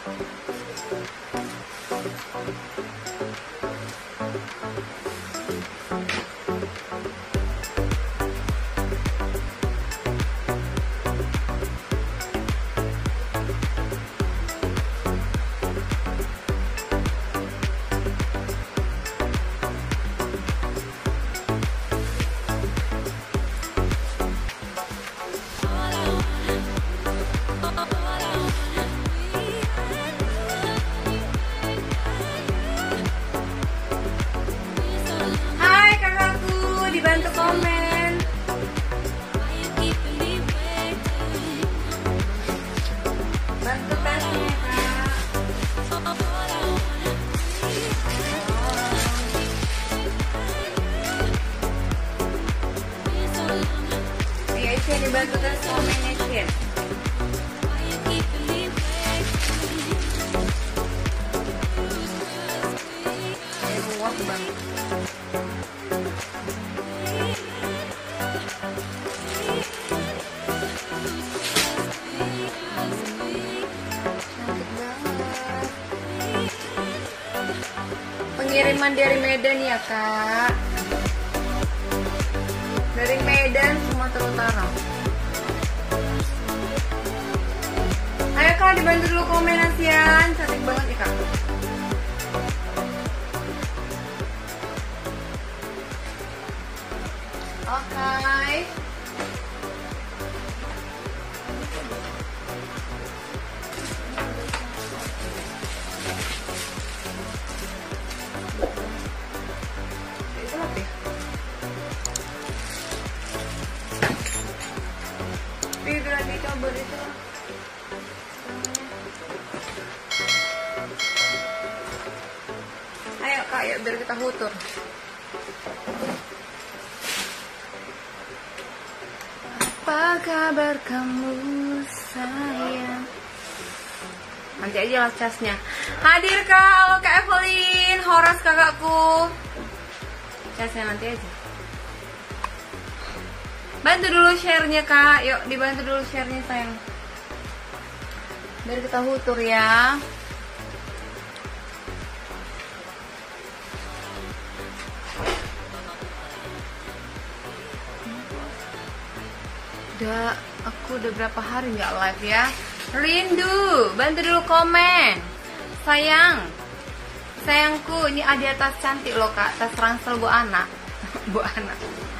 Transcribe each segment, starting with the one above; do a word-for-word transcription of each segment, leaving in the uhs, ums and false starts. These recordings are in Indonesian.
Bantu komen. Bantu kasih ya, Kak. Ayo Chen, dibantu kasih komennya Chen. Ayo muak banget. Pengiriman dari Medan ya Kak, dari Medan Sumatera Utara. Ayo Kak, dibantu dulu komen Asian, cantik banget ya Kak. Oke okay. Biar dicoba itu. Ayo Kak, yuk biar kita hutur. Apa kabar kamu sayang? Nanti aja lah casnya. Hadir Kak, halo Kak Evelyn, Horas kakakku. Casnya nanti aja. Bantu dulu share-nya Kak, yuk dibantu dulu share-nya sayang. Biar kita hutur ya. Udah, aku udah berapa hari nggak live ya. Rindu, bantu dulu komen. Sayang, sayangku, ini ada tas cantik loh Kak, tas ransel bu anak, bu anak.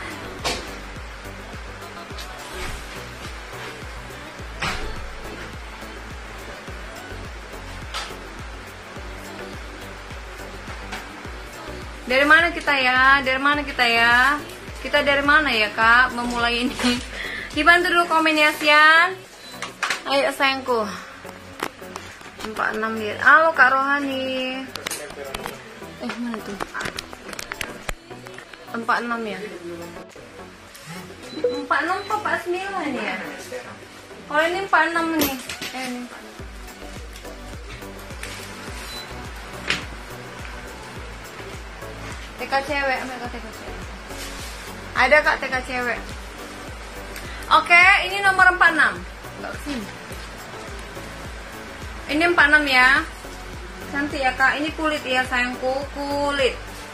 Dari mana kita ya? Dari mana kita ya? Kita dari mana ya Kak? Memulai ini. Dibantu dulu komen ya Sian. Ayo sayangku. empat enam lihat. Halo Kak Rohani. Eh mana tuh? empat enam ya? empat enam kok empat sembilan ya? Kalau ini empat enam nih. Eh ini empat enam. T K cewek, ambil T K cewek. Ada Kak T K cewek. Oke, ini nomor empat enam. Enggak sini. Ini empat enam ya. Cantik ya Kak. Ini kulit ya sayangku, kulit.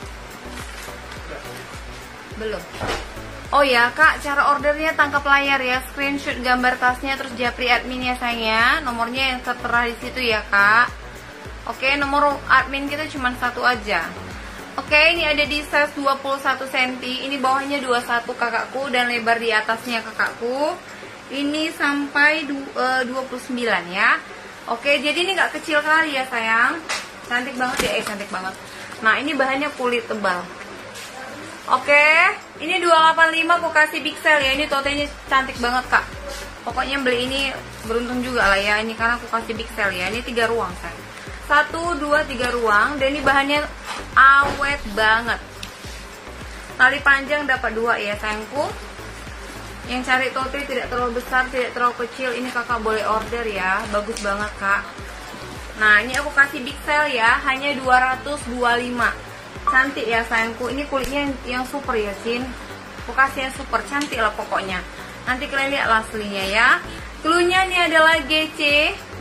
Belum. Oh ya Kak, cara ordernya tangkap layar ya, screenshot gambar tasnya terus japri admin ya sayang ya. Nomornya yang tertera di situ ya Kak. Oke, nomor admin kita cuma satu aja. Oke, ini ada di size dua puluh satu sentimeter. Ini bawahnya dua puluh satu kakakku dan lebar di atasnya kakakku. Ini sampai dua puluh sembilan ya. Oke, jadi ini nggak kecil kali ya sayang. Cantik banget ya, eh cantik banget. Nah, ini bahannya kulit tebal. Oke, ini dua delapan lima aku kasih big sale ya. Ini totenya cantik banget Kak. Pokoknya beli ini beruntung juga lah ya. Ini karena aku kasih big sale ya. Ini tiga ruang sayang. Satu, dua, tiga ruang. Dan ini bahannya awet banget. Tali panjang dapat dua ya sayangku. Yang cari tote tidak terlalu besar, tidak terlalu kecil, ini kakak boleh order ya. Bagus banget Kak. Nah, ini aku kasih big sale ya, hanya dua ratus dua puluh lima. Cantik ya sayangku. Ini kulitnya yang, yang super ya Cin. Aku kasih yang super, cantik lah pokoknya. Nanti kalian lihat aslinya ya. Cluenya ini adalah G C, G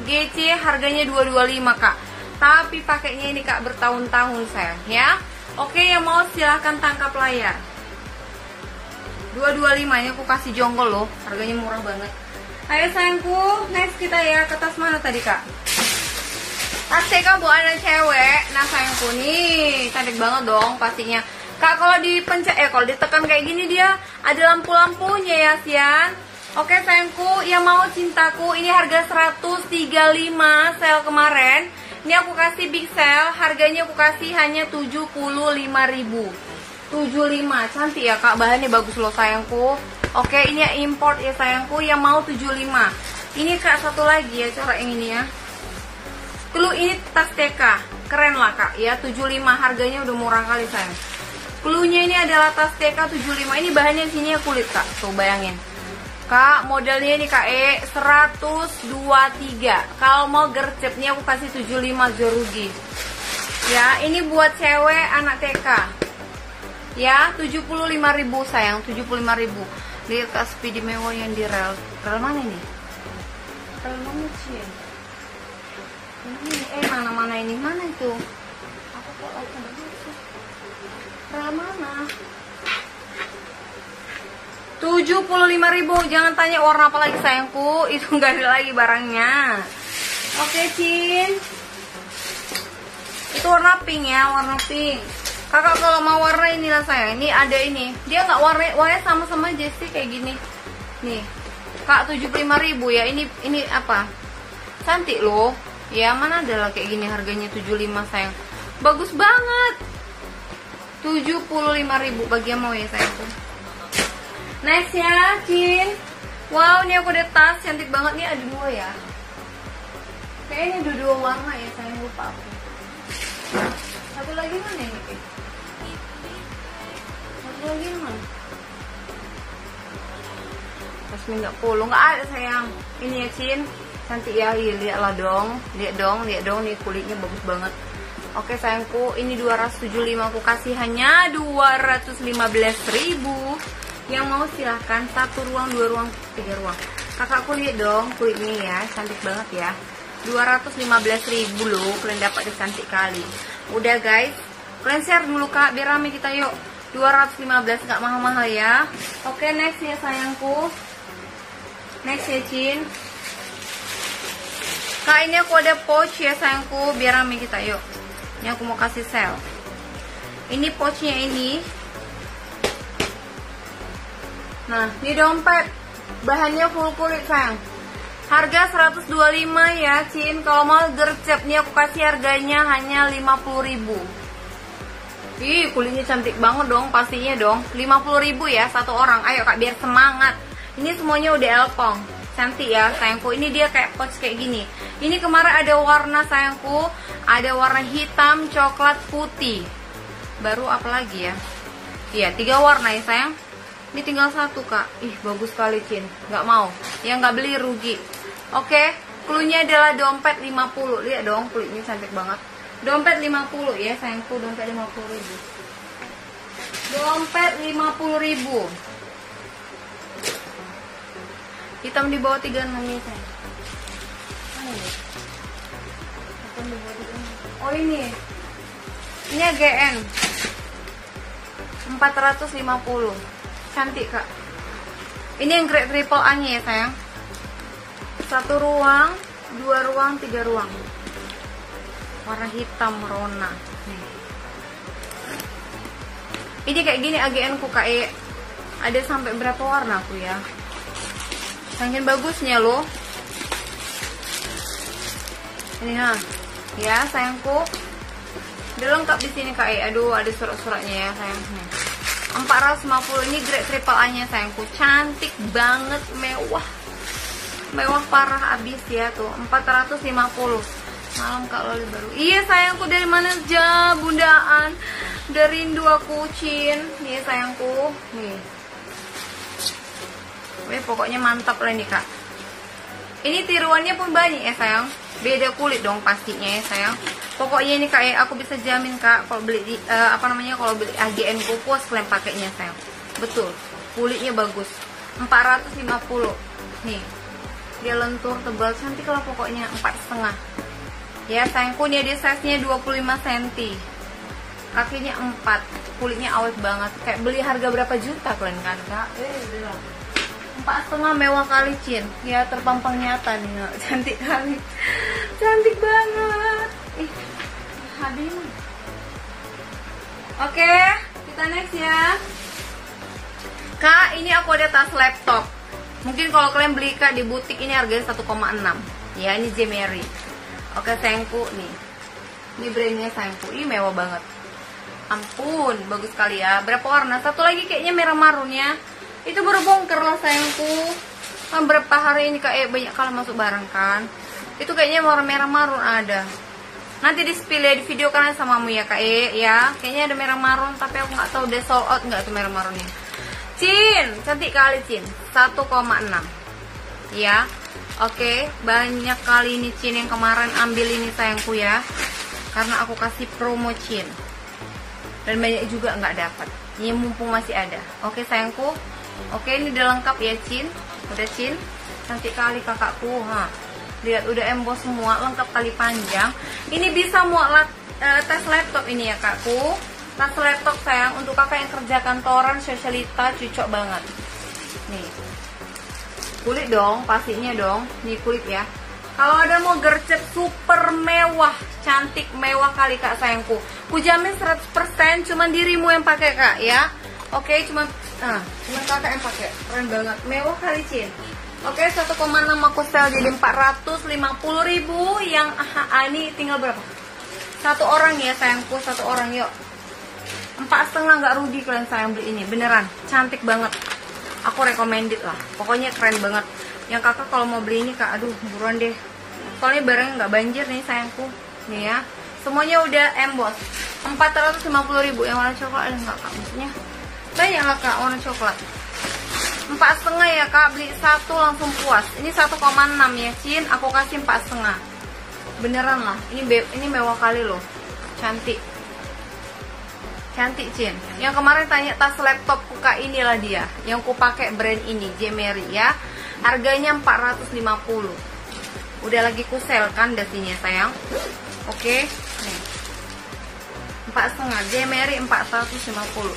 G C harganya dua ratus dua puluh lima kak, tapi pakainya ini kak bertahun-tahun sayang ya. Oke, yang mau silahkan tangkap layar. Dua ratus dua puluh lima, ini aku kasih jonggol loh, harganya murah banget. Ayo sayangku, next kita ya, ke tas mana tadi kak? Tas T K buat anak cewek. Nah sayangku nih, cantik banget dong pastinya kak. Kalau dipencet, eh kalau ditekan kayak gini dia ada lampu-lampunya ya Sian. Oke sayangku, yang mau cintaku, ini harga seratus tiga puluh lima sale kemarin. Ini aku kasih big sale, harganya aku kasih hanya tujuh puluh lima ribu. tujuh puluh lima, cantik ya kak, bahannya bagus loh sayangku. Oke, ini ya import ya sayangku, yang mau tujuh puluh lima. Ini kak satu lagi ya, corak yang ini ya. Clue ini tas T K, keren lah kak ya, tujuh puluh lima, harganya udah murah kali sayang. Clue-nya ini adalah tas T K tujuh puluh lima, ini bahannya sini ya kulit kak, tuh bayangin. Kak, modelnya ini Kak E seratus dua puluh tiga. Kalau mau gercepnya aku kasih tujuh puluh lima, rugi. Ya, ini buat cewek anak T K. Ya, tujuh puluh lima ribu sayang, tujuh puluh lima ribu. Lihat Kak Speedy mewah yang di rel. Rel mana nih? Rel mana sih? Ini eh mana-mana ini? Mana itu? Aku kok lagi ada sih. Rel mana? tujuh puluh lima ribu, jangan tanya warna apa lagi sayangku, itu nggak ada lagi barangnya. Oke Cin, itu warna pink ya, warna pink. Kakak kalau mau warna inilah sayang, ini ada ini, dia nggak warna, warnanya sama-sama aja sih kayak gini. Nih, kak tujuh puluh lima ribu ya, ini ini apa? Cantik loh, ya mana adalah kayak gini harganya tujuh puluh lima sayang, bagus banget. tujuh puluh lima ribu bagi yang mau ya sayangku. Next ya, Cin. Wow, ini aku ada tas cantik banget nih, ada dua ya. Kayaknya ada dua warna ya, saya lupa aku. Satu lagi mana ini? Satu lagi mana? Tasmin nggak polo, nggak ada sayang. Ini ya Cin, cantik ya, lihatlah dong, lihat dong, lihat dong, nih kulitnya bagus banget. Oke sayangku, ini dua ratus tujuh puluh lima, aku kasih hanya dua ratus lima belas ribu. Yang mau silahkan, satu ruang, dua ruang, tiga ruang. Kakakku lihat dong kulitnya ya, cantik banget ya. Dua ratus lima belas ribu loh, kalian dapat cantik kali. Udah guys, kalian share dulu kak, biar rame kita yuk. Dua ratus lima belas, nggak mahal-mahal ya. Oke next ya sayangku. Next ya Cin. Kak ini aku ada pouch ya sayangku, biar rame kita yuk. Ini aku mau kasih sale. Ini pouchnya ini. Nah, ini dompet. Bahannya full kulit sayang. Harga seratus dua puluh lima ya, Cin. Kalau mau gercep nih aku kasih harganya hanya lima puluh ribu. Ih, kulitnya cantik banget dong, pastinya dong. lima puluh ribu ya satu orang. Ayo Kak, biar semangat. Ini semuanya udah elpong. Cantik ya, sayangku. Ini dia kayak pouch kayak gini. Ini kemarin ada warna sayangku, ada warna hitam, coklat, putih. Baru apa lagi ya? Iya, tiga warna ya sayang. Ini tinggal satu kak. Ih bagus sekali Cin, nggak mau, yang nggak beli rugi. Oke, cluenya adalah dompet lima puluh. Lihat dong kulitnya cantik banget. Dompet lima puluh ya sayangku, dompet lima puluh ribu. Dompet lima puluh ribu. Hitam di bawah tiga puluh enam nih sayang. Hitam di bawah tiga puluh enam. Oh ini, ini G N empat ratus lima puluh. Cantik kak. Ini yang grade triple A nya ya sayang. Satu ruang, dua ruang, tiga ruang. Warna hitam merona. Nih. Ini kayak gini A G N ku kak E. Ada sampai berapa warna aku ya. Saking bagusnya loh. Ini ha. Ya sayangku. Udah lengkap di sini kak E. Aduh ada surat-suratnya ya sayang. Nih. empat ratus lima puluh, ini grade triple A nya sayangku, cantik banget, mewah mewah parah abis ya tuh. Empat ratus lima puluh. Malam kak Loli baru. Iya sayangku, dari mana aja bundaan, dari rindu aku Cin. Nih sayangku, nih Wih, pokoknya mantap lah nih kak. Ini tiruannya pun banyak ya sayang, beda kulit dong pastinya ya sayang. Pokoknya ini kak, aku bisa jamin kak, kalau beli di, uh, apa namanya, kalau beli A G N ku puas kalian pakainya sayang. Betul, kulitnya bagus. Empat ratus lima puluh nih. dia lentur, tebal, cantik lah pokoknya. Empat setengah ya sayangku. Ini dia size nya dua puluh lima sentimeter, kakinya empat, kulitnya awet banget. Kayak beli harga berapa juta kalian kan kak? Eh udah empat setengah, mewah kali Cin ya, terpampang nyata nih. Cantik kali, cantik banget. Ih habis. Oke, kita next ya kak. Ini aku ada tas laptop. Mungkin kalau kalian beli kak di butik ini harganya satu koma enam ya. Ini Jemeri. Oke sayangku, nih ini brandnya sayangku. Ini mewah banget, ampun bagus sekali ya. Berapa warna? Satu lagi kayaknya merah marun ya. Itu baru bongkar lah sayangku. Kan berapa hari ini kak, eh, banyak kali masuk barang kan. Itu kayaknya warna merah marun ada. Nanti di spill ya, di video kalian samamu ya kak E ya. Kayaknya ada merah marun, tapi aku nggak tahu udah sold out nggak tuh merah marunnya. Cin, cantik kali Cin, satu koma enam ya. Oke, banyak kali ini Cin yang kemarin ambil ini sayangku ya, karena aku kasih promo Cin. Dan banyak juga nggak dapat. Ini mumpung masih ada. Oke sayangku. Oke, ini udah lengkap ya Cin. Udah Cin, cantik kali kakakku. Ha. Lihat udah emboss semua, lengkap kali panjang. Ini bisa muat uh, tas laptop ini ya kakku. Tas laptop sayang, untuk kakak yang kerja kantoran, sosialita, cocok banget. Nih, kulit dong, pastinya dong. Nih kulit ya. Kalau ada mau gercep super mewah, cantik mewah kali kak sayangku. Kujamin seratus persen, cuman dirimu yang pakai kak ya. Oke, cuman, nah, cuman kakak yang pakai. Keren banget, mewah kali Cin. Oke, satu koma enam aku sel jadi empat ratus lima puluh ribu. Yang ah, ini tinggal berapa? Satu orang ya sayangku, satu orang yuk. Empat setengah nggak rugi kalian sayang beli ini, beneran cantik banget. Aku recommended lah, pokoknya keren banget. Yang kakak kalau mau beli ini kak, aduh buruan deh. Soalnya barangnya nggak banjir nih sayangku. Nih ya, semuanya udah emboss. Empat ratus lima puluh ribu. Yang warna coklat ada nggak kak? Maksudnya banyak lah kak warna coklat. Empat setengah ya kak, beli satu langsung puas. Ini satu koma enam ya Cin, aku kasih empat setengah. Beneran lah, ini be ini mewah kali loh, cantik. Cantik Cin. Yang kemarin tanya tas laptop kak, inilah dia. Yang ku pakai brand ini, Jemeri ya. Harganya empat ratus lima puluh. Udah lagi ku sel kan dasinya sayang. Oke, nih. Empat setengah, Jemeri empat ratus lima puluh.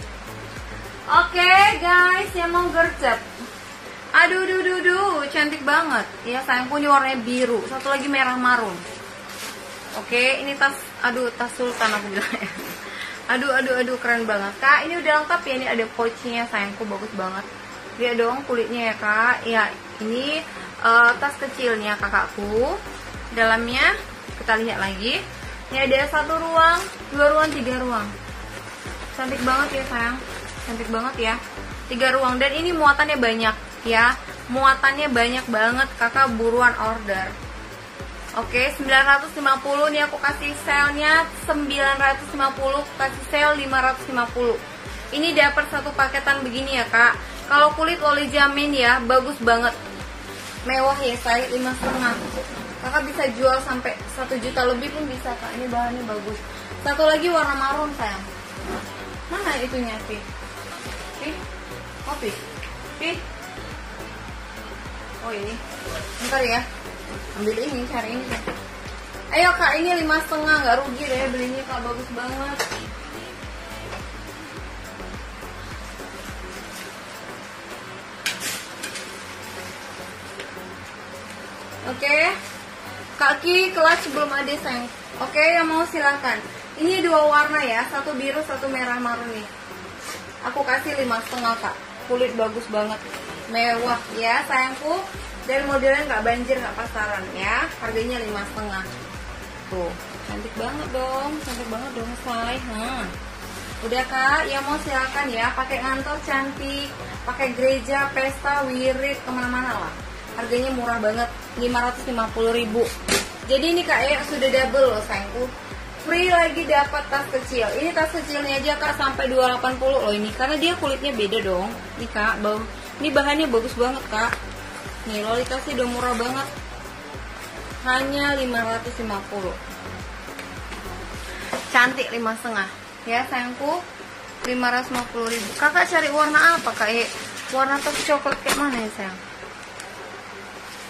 Oke guys, yang mau gercep. Aduh, duh, duh, duh, cantik banget. Ya sayangku, ini warnanya biru. Satu lagi merah marun. Oke, ini tas, aduh tas sultan aku bilang ya. Aduh, aduh, aduh, keren banget kak. Ini udah lengkap ya, ini ada pouchnya sayangku, bagus banget. Lihat dong kulitnya ya kak. Ya, ini uh, tas kecilnya kakakku. Dalamnya kita lihat lagi. Ini ada satu ruang, dua ruang, tiga ruang. Cantik banget ya sayang, cantik banget ya. Tiga ruang, dan ini muatannya banyak ya. Muatannya banyak banget, kakak buruan order. Oke, sembilan ratus lima puluh nih aku kasih selnya sembilan ratus lima puluh, kasih sel lima ratus lima puluh. Ini dapat satu paketan begini ya kak. Kalau kulit Loli jamin ya, bagus banget. Mewah ya saya, lima setengah. Kakak bisa jual sampai satu juta lebih pun bisa kak. Ini bahannya bagus. Satu lagi warna marun sayang. Mana itunya Pi? Pi? Oh Pi? Pi? Oh ini. Bentar ya. Ambil ini, cari ini. Ayo kak, ini lima setengah, nggak rugi deh belinya kak, bagus banget. Oke, kaki clutch belum ada sayang. Oke, yang mau silakan. Ini dua warna ya, satu biru, satu merah marun nih. Aku kasih lima setengah kak, kulit bagus banget, mewah ya sayangku. Dan modelnya nggak banjir, nggak pasaran ya. Harganya lima setengah. Tuh, cantik banget dong, cantik banget dong say. Hmm. Udah kak, ya mau silakan ya. Pakai ngantor cantik, pakai gereja, pesta, wirid, kemana-mana lah. Harganya murah banget, lima ratus lima puluh ribu. Jadi ini kak ya sudah double loh sayangku. Free lagi dapat tas kecil. Ini tas kecilnya aja kak sampai dua ratus delapan puluh loh ini, karena dia kulitnya beda dong. Ini kak, bang. Ini bahannya bagus banget kak. Nih, Loli kasih udah murah banget. Hanya lima ratus lima puluh. Cantik lima setengah. Ya, sayangku. lima ratus lima puluh ribu. Kakak cari warna apa, Kak? Eh, warna tas coklat kayak mana ya, sayang?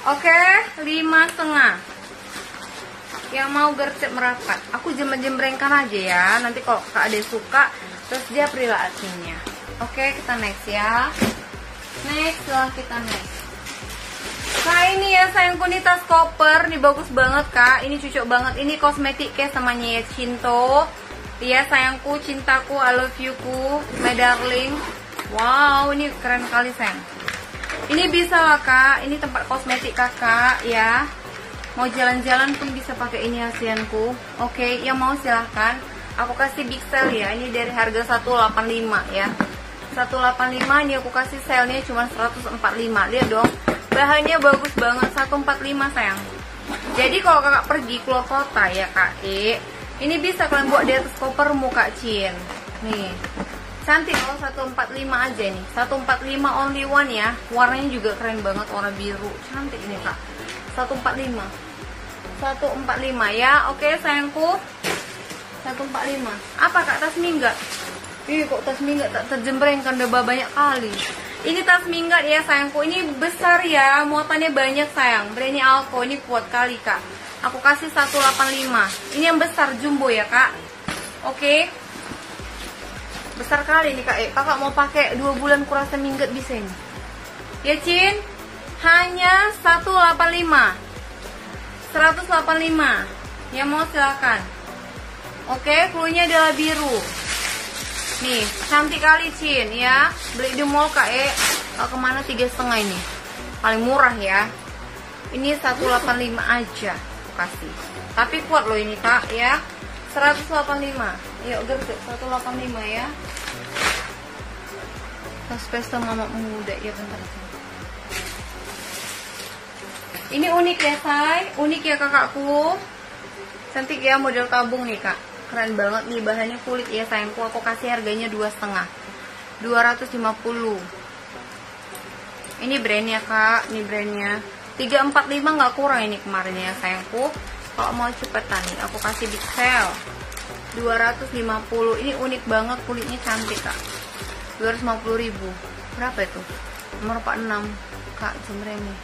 Oke, lima setengah. Yang mau gercep merapat, aku jembreng-jembrengkan aja ya. Nanti kalau Kak Ade suka, terus dia perila adminnya. Oke, kita next ya. Next lah kita next. Nah ini ya sayangku, ini tas koper, ini bagus banget Kak. Ini cocok banget. Ini kosmetik case namanya ya, Cinto. Iya sayangku, cintaku, I love you ku, my darling. Wow, ini keren kali sayang. Ini bisa lah Kak, ini tempat kosmetik kakak ya. Mau jalan-jalan pun bisa pakai ini hasianku. Oke, yang mau silahkan. Aku kasih big sale ya, ini dari harga seratus delapan puluh lima ya. seratus delapan puluh lima, ini aku kasih sale-nya cuma seratus empat puluh lima. Lihat dong, bahannya bagus banget, seratus empat puluh lima sayang. Jadi kalau kakak pergi keluar kota ya Kak E, ini bisa kalian buat di atas kopermu Kak Cin. Nih, cantik kalau seratus empat puluh lima aja nih. Seratus empat puluh lima only one ya. Warnanya juga keren banget, warna biru. Cantik ini Kak. Seratus empat puluh lima. Seratus empat puluh lima ya. Oke sayangku, seratus empat puluh lima. Apa Kak, tas minggat? Ih kok tas minggat tak terjembrengkan, udah banyak kali. Ini tas minggat ya sayangku. Ini besar ya, muatannya banyak sayang. Brand Alco, ini kuat kali Kak. Aku kasih seratus delapan puluh lima. Ini yang besar jumbo ya Kak. Oke, besar kali nih Kak E. Kakak mau pakai dua bulan kurasa minggat bisa ini ya Cin. Hanya seratus delapan puluh lima. Seratus delapan puluh lima. Yang mau silakan. Oke, cluenya adalah biru. Nih, cantik kali Cin ya. Beli di mall Kak E. Kalau kemana tiga setengah ini. Paling murah ya. Ini seratus delapan puluh lima aja aku kasih. Tapi kuat loh ini Kak ya. seratus delapan puluh lima. Yuk gercep seratus delapan puluh lima ya. Tas pesta mama muda ya, bentar. Ini unik ya say, unik ya kakakku. Cantik ya, model tabung nih Kak. Keren banget nih, bahannya kulit ya sayangku. Aku kasih harganya dua setengah, dua ratus lima puluh. Ini brandnya Kak, ini brandnya tiga empat lima, nggak kurang ini kemarin ya sayangku. Kalau mau cepetan nih, aku kasih big sale dua ratus lima puluh. Ini unik banget, kulitnya cantik Kak. Dua ratus lima puluh ribu. Berapa itu? Nomor empat puluh enam Kak, jembrengnya.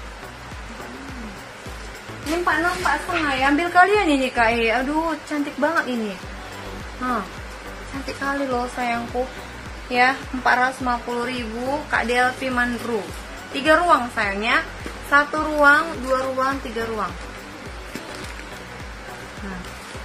Ini empat puluh enam, empat setengah ya. Ambil kalian ini Kak E. Aduh cantik banget ini. Huh, cantik kali loh sayangku ya. Empat ratus lima puluh ribu Kak D L P Mandru. Tiga ruang sayangnya. Satu ruang, dua ruang, tiga ruang. Nah,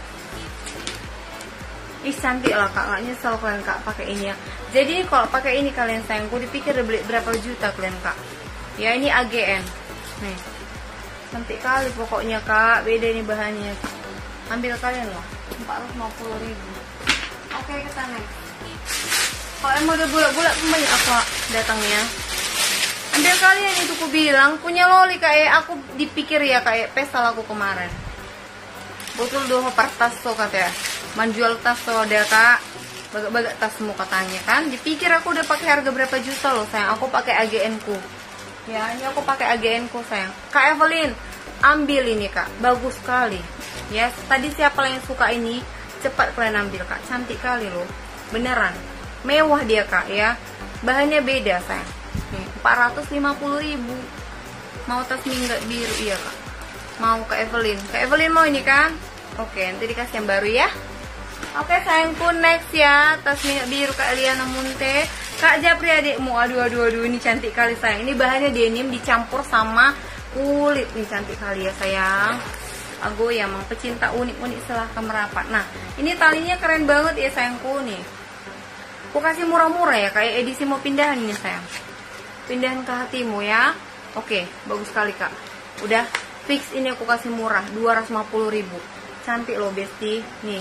ih cantik lah Kak, gak nyesel kalian Kak pakai ini ya. Jadi kalau pakai ini kalian sayangku, dipikir beli berapa juta kalian Kak ya. Ini A G N nih, cantik kali pokoknya Kak. Beda ini bahannya. Ambil kalian loh, empat ratus lima puluh ribu. Oke kita next. Kalau yang model bulat-bulat banyak aku datangnya. Ambil kalian itu ku bilang punya loli Kak E. Aku dipikir ya Kak E, pesal aku kemarin. Betul doh per tas so katanya. Menjual tas so dia Kak. Bagak-bagak tasmu katanya kan. Dipikir aku udah pakai harga berapa juta loh sayang. Aku pakai A G N ku. Ya, ini aku pakai A G N ku sayang. Kak Evelyn, ambil ini Kak. Bagus sekali. Ya, tadi siapa yang suka ini, cepat kalian ambil Kak. Cantik kali loh. Beneran. Mewah dia Kak ya. Bahannya beda sayang. Nih, empat ratus lima puluh ribu. Mau tas minggat biru iya Kak. Mau Kak Evelyn. Kak Evelyn mau ini kan? Oke, nanti dikasih yang baru ya. Oke sayangku, next ya. Tas minggat biru Kak Liana Munte. Kak Japri adikmu. Aduh aduh aduh, ini cantik kali sayang. Ini bahannya denim dicampur sama kulit. Nih cantik kali ya sayang. Aku ya emang pecinta unik-unik silahkan merapat. Nah, ini talinya keren banget ya sayangku nih. Aku kasih murah-murah ya, kayak edisi mau pindahan ini sayang. Pindahan ke hatimu ya. Oke, bagus sekali Kak. Udah fix ini aku kasih murah, dua ratus lima puluh ribu. Cantik loh besti. Nih.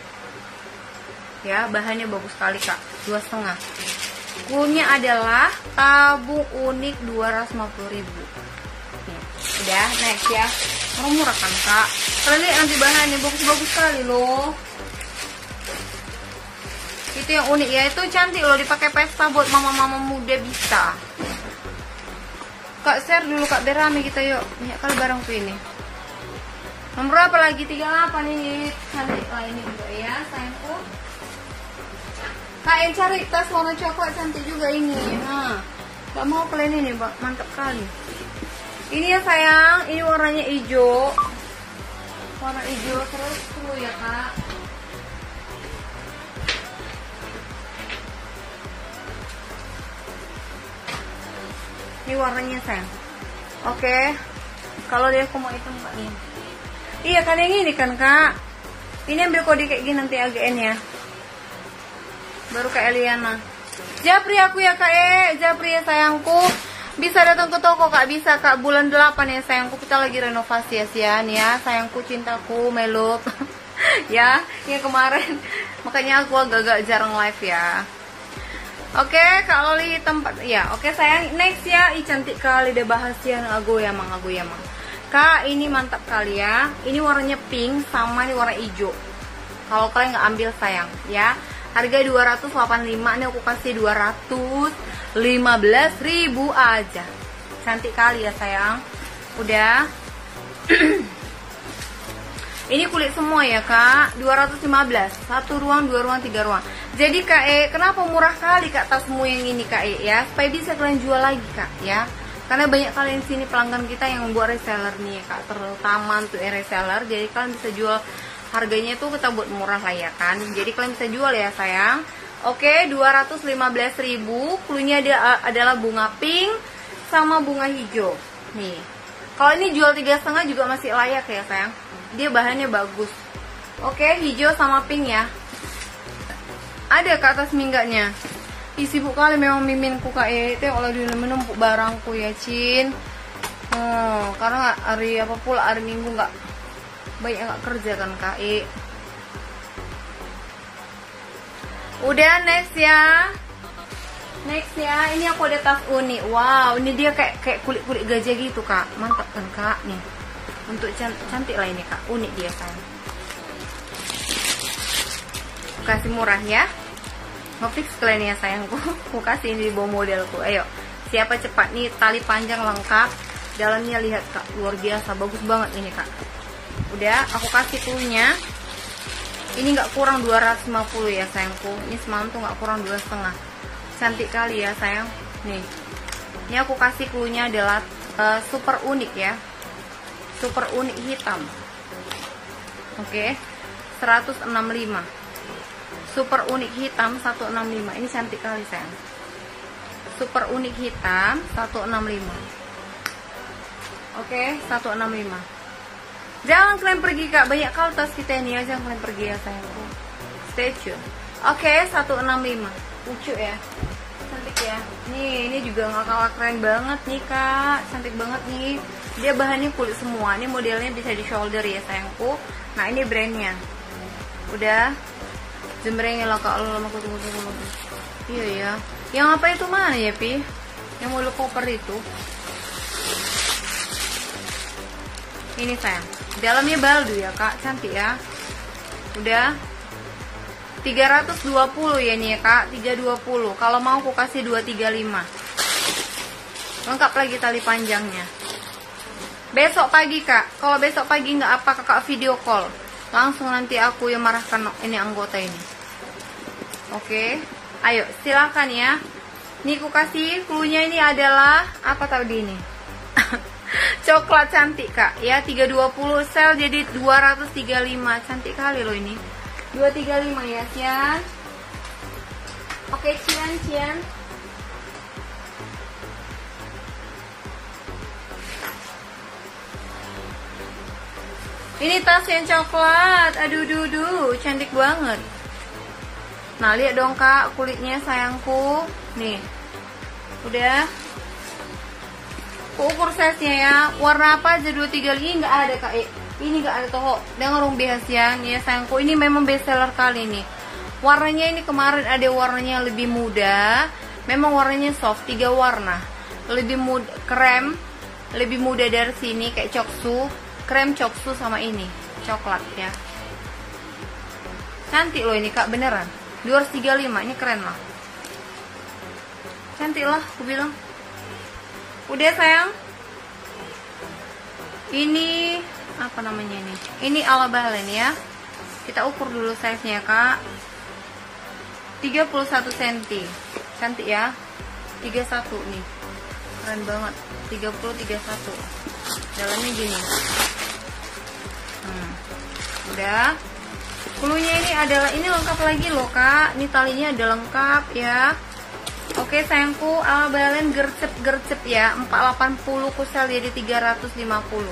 Ya, bahannya bagus sekali Kak. Dua setengah. Kulnya adalah tabung unik dua ratus lima puluh ribu. Nih, udah next ya. Murah-murah kan Kak. Kalian lihat nanti bahannya bagus-bagus sekali loh. Itu yang unik ya, itu cantik loh, dipakai pesta buat mama-mama muda bisa. Kak share dulu Kak, biar rame kita yuk. Banyak kali barangku ini. Nomor apa lagi? tiga puluh delapan ini. Cantik lah ini juga ya sayangku. Kak yang cari tas warna coklat cantik juga ini. Nah, gak mau kalian ini Mbak, mantap kali. Ini ya sayang, ini warnanya hijau. Warna hijau terus dulu ya kak. Ini warnanya sayang. Oke. Kalau dia aku mau hitam kak nih. Iya kan yang ini kan kak. Ini ambil kode kayak gini nanti A G N ya. Baru kak Eliana. Japri aku ya kak E. Japri ya sayangku. Bisa datang ke toko kak, bisa kak. Bulan delapan ya sayangku, kita lagi renovasi ya Sian ya. Sayangku, cintaku, Melup. Ya, yang kemarin. Makanya aku agak-agak jarang live ya. Oke, Kak Loli tempat. Ya, oke sayang. Next ya. Ih cantik kali deh bahasian aku ya mang, aku ya mang. Kak, ini mantap kali ya. Ini warnanya pink sama ini warna hijau. Kalau kalian nggak ambil sayang ya. Harga dua ratus delapan puluh lima, ini aku kasih dua ratus lima belas ribu aja. Cantik kali ya sayang. Udah. Ini kulit semua ya kak, dua ratus lima belas. Satu ruang, dua ruang, tiga ruang. Jadi kak E, kenapa murah kali kak tasmu yang ini kak E ya? Supaya bisa kalian jual lagi kak ya. Karena banyak kalian sini pelanggan kita yang membuat reseller nih ya kak, terutama untuk reseller. Jadi kalian bisa jual, harganya tuh kita buat murah lah ya kan. Jadi kalian bisa jual ya sayang. Oke, dua ratus lima belas ribu. Cluenya dia adalah bunga pink sama bunga hijau. Nih. Kalau ini jual tiga setengah juga masih layak ya sayang. Dia bahannya bagus. Oke, hijau sama pink ya. Ada ke atas mingganya. Ih, sibuk kali memang miminku kak E. Itu kalau dulu menumpuk barangku ya Cin. Oh, karena hari apa pula hari Minggu nggak banyak nggak kerja kan kak E. Udah next ya. Next ya. Ini aku ada tas unik. Wow, ini dia kayak kayak kulit-kulit gajah gitu kak. Mantap kan kak nih. Untuk cantik lah ini kak, unik dia kan. Kasih murah ya. Ngefix kalian ya sayangku. Aku kasih ini di bawah modelku. Ayo, siapa cepat nih, tali panjang lengkap. Dalamnya lihat kak, luar biasa, bagus banget ini kak. Udah, aku kasih cluenya. Ini nggak kurang dua ratus lima puluh ya sayangku. Ini semalam tuh nggak kurang dua setengah. Cantik kali ya sayang. Nih, ini aku kasih cluenya adalah uh, super unik ya. Super unik hitam. Oke, seratus enam puluh lima. Super unik hitam seratus enam puluh lima. Ini cantik kali sayang. Super unik hitam seratus enam puluh lima. Oke, seratus enam puluh lima. Jangan kalian pergi kak, banyak kali tas kita ini ya. Jangan kalian pergi ya sayangku. Stay tune. Oke, seratus enam puluh lima. Lucu ya. Cantik ya. Nih, ini juga nggak kalah keren banget nih kak. Cantik banget nih. Dia bahannya kulit semua. Ini modelnya bisa di shoulder ya sayangku. Nah ini brandnya. Udah. Jembrengnya lah kak. Lama aku tunggu tunggu. Iya ya. Yang apa itu mana ya pi? Yang model koper itu. Ini sayang. Dalamnya baldu ya kak. Cantik ya. Udah. tiga ratus dua puluh ya nih ya kak. tiga ratus dua puluh. Kalau mau aku kasih dua ratus tiga puluh lima. Lengkap lagi tali panjangnya. Besok pagi kak, kalau besok pagi nggak apa kakak video call, langsung nanti aku yang marahkan ini anggota ini. Oke, ayo silakan ya. Nih aku kasih cluenya ini adalah apa tadi ini? Coklat cantik kak, ya tiga ratus dua puluh sel jadi dua ratus tiga puluh lima, cantik kali loh ini. dua ratus tiga puluh lima ya Cian. Oke Cian Cian. Ini tas yang coklat, aduh duh duh, cantik banget. Nah lihat dong kak kulitnya sayangku, nih, udah. Aku ukur size-nya ya, warna apa aja dua ratus tiga puluh lima, ini nggak ada kak, eh, ini nggak ada toh. Dengan rong biasa ya, nih sayangku, ini memang best seller kali nih. Warnanya ini kemarin ada warnanya lebih muda, memang warnanya soft, tiga warna, lebih muda, krem, lebih muda dari sini kayak coksu. Krem coksu sama ini coklat ya. Cantik loh ini kak, beneran dua ratus tiga puluh lima, ini keren lah. Cantik lah aku bilang. Udah sayang. Ini apa namanya ini? Ini ala balen ya. Kita ukur dulu size nya kak. Tiga puluh satu sentimeter. Cantik ya. Tiga puluh satu nih. keren banget. Tiga puluh tiga puluh satu. Dalamnya gini. Hmm. Udah. Cluenya ini adalah, ini lengkap lagi loh kak. Ini talinya ada lengkap ya. Oke sayangku, ala balen gercep-gercep ya. Empat ratus delapan puluh kusel jadi tiga ratus lima puluh.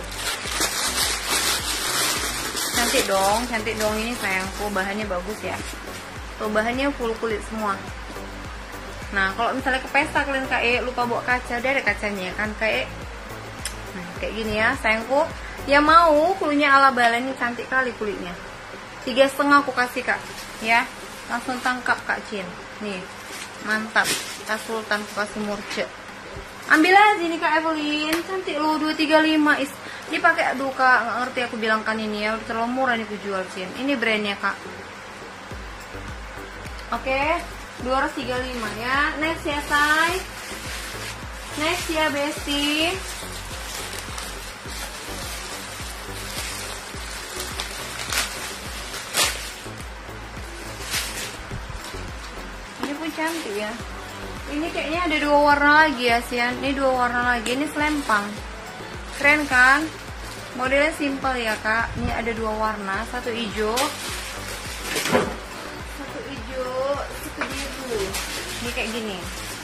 Cantik dong, cantik dong ini sayangku. Bahannya bagus ya. Tuh bahannya full kulit semua. Nah kalau misalnya ke pesta kalian K E lupa bawa kaca, udah ada kacanya kan K E. Nah kayak gini ya sayangku. Ya mau kulitnya ala balen ini cantik kali kulitnya. Tiga setengah aku kasih kak ya, langsung tangkap kak Cin. Nih mantap, kak Sultan aku kasih murce. Ambil aja nih kak Evelyn, cantik loh. Dua tiga lima is. Ini pakai, aduh kak nggak ngerti aku bilangkan ini ya, udah terlalu murah nih aku jual Cin. Ini brandnya kak. Oke, dua ratus tiga puluh lima ya. Next ya say. Next ya Besti. Ini pun cantik ya. Ini kayaknya ada dua warna lagi ya Sian. Ini dua warna lagi. Ini selempang. Keren kan? Modelnya simpel ya kak. Ini ada dua warna. Satu hijau, satu hijau, satu biru. Ini kayak gini.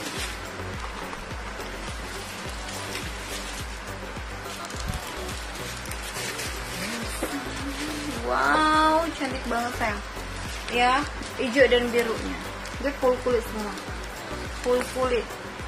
Wow, cantik banget sayang. Ya, hijau dan birunya. Dia full kulit semua, full kulit.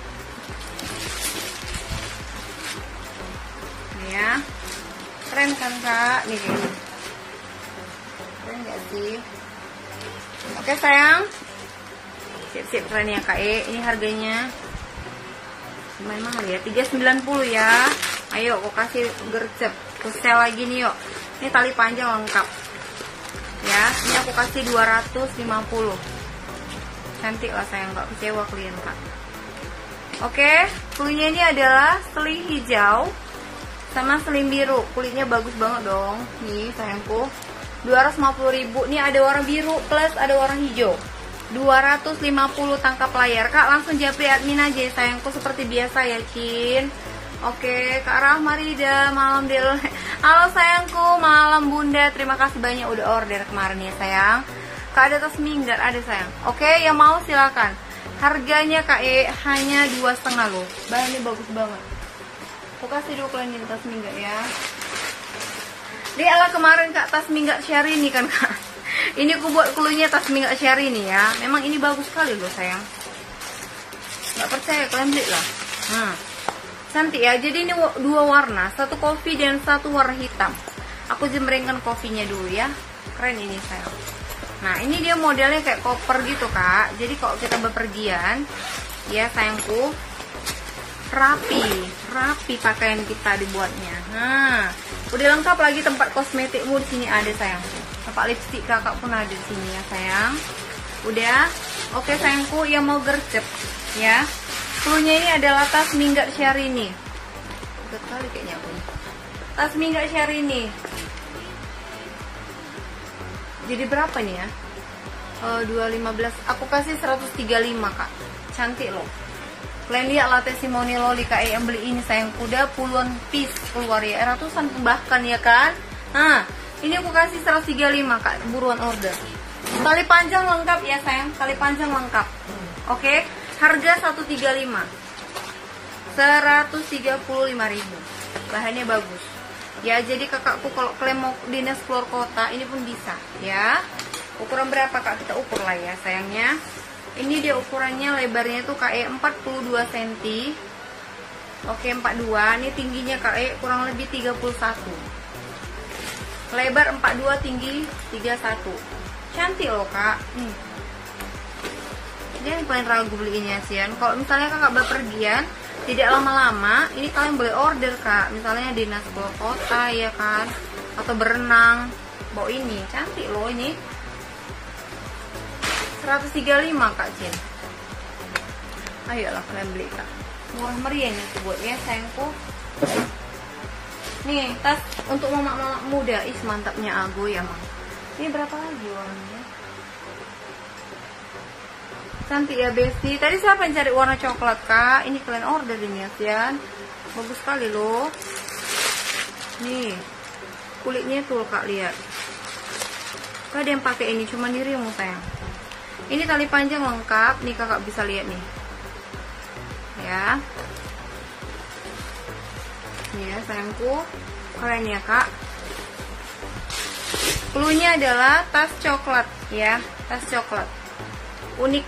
Nih ya, keren kan kak? Nih kayaknya keren gak sih? Oke sayang, siap-siap keren ya kak E. Ini harganya lumayan mahal ya, tiga ratus sembilan puluh ya. Ayo aku kasih gercep, aku sel lagi nih yuk. Ini tali panjang lengkap ya. Ini aku kasih dua ratus lima puluh. Cantik lah sayang, nggak kecewa klien kak. Oke, kulitnya ini adalah seling hijau sama seling biru. Kulitnya bagus banget dong. Nih sayangku, dua ratus lima puluh ribu. Nih ada warna biru plus ada warna hijau. dua ratus lima puluh tangkap layar kak. Langsung japri admin aja ya sayangku, seperti biasa ya Cin. Oke, Kak Rahma Rida, malam del. Halo sayangku, malam bunda. Terima kasih banyak udah order kemarin ya sayang. Kak ada tas minggat, ada sayang. Oke, yang mau silakan. Harganya Kak E hanya dua setengah loh. Bahannya bagus banget. Aku kasih dulu kalian tas minggat ya. Dia ala kemarin Kak tas minggat Syahrini kan Kak. Ini aku buat klunya tas minggat Syahrini ya. Memang ini bagus sekali loh sayang. Gak percaya kalian beli lah. Hmm. Cantik ya. Jadi ini dua warna, satu kopi dan satu warna hitam. Aku jembrengkan kopinya dulu ya. Keren ini sayang. Nah ini dia modelnya kayak koper gitu kak. Jadi kalau kita bepergian ya sayangku, rapi, rapi pakaian kita dibuatnya. Nah udah lengkap lagi tempat kosmetikmu di sini ada sayangku. Tempat lipstick kakak pun ada di sini ya sayang. Udah, oke sayangku yang mau gercep ya. Cluenya ini adalah tas minggat Syahrini. Udah kali kayaknya aku. Tas minggat Syahrini. Jadi berapa nih ya? Uh, dua ratus lima belas. Aku kasih seratus tiga puluh lima kak. Cantik loh. Kalian lihat lah testimonial di Kak E yang beli ini sayang. Udah puluhan piece keluar ya. Ratusan bahkan ya kan. Nah ini aku kasih seratus tiga puluh lima kak. Buruan order. Tali panjang lengkap ya sayang. Tali panjang lengkap. Oke okay? Harga seratus tiga puluh lima. seratus tiga puluh lima ribu. Bahannya bagus. Ya jadi kakakku kalau kalian mau dinas keluar kota ini pun bisa ya. Ukuran berapa kak kita ukur lah ya sayangnya. Ini dia ukurannya, lebarnya tuh Kak E empat puluh dua sentimeter. Oke empat puluh dua. Ini tingginya Kak E kurang lebih tiga puluh satu. Lebar empat puluh dua, tinggi tiga puluh satu. Cantik loh kak. hmm. Ini yang paling ragu beliinnya sih. Kalau misalnya kakak bepergian tidak lama-lama, ini kalian boleh order kak. Misalnya dinas keluar kota ya kan, atau berenang, bawa ini. Cantik loh ini. Seratus tiga puluh lima kak Cin. Ayolah kalian beli kak. Murah meriahnya tuh buat ya sayangku. Nih tas untuk mama-mama muda. Ih mantapnya Ago ya mang. Ini berapa lagi warnanya? Cantik ya Besti. Tadi siapa yang cari warna coklat kak? Ini kalian order ini ya Sian. Bagus sekali loh. Nih kulitnya tuh kak, lihat. Gak ada yang pakai ini, cuma dirimu sayang. Ini tali panjang lengkap. Nih kakak bisa lihat nih. Ya. Nih ya sayangku. Keren ya kak. Cluenya adalah tas coklat ya, tas coklat. Unik.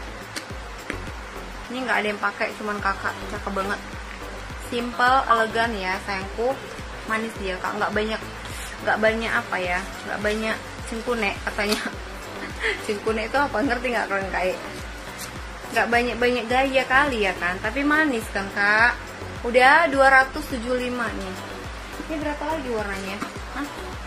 Ini nggak ada yang pakai, cuman kakak. Cakep banget. Simple, elegan ya sayangku. Manis dia kak, nggak banyak, nggak banyak apa ya, nggak banyak cengkunek katanya. Cengkunek itu apa, ngerti nggak kalian kayak? Nggak banyak-banyak gaya kali ya kan, tapi manis kan kak. Udah dua ratus tujuh puluh lima nih. Ini berapa lagi warnanya? Hah?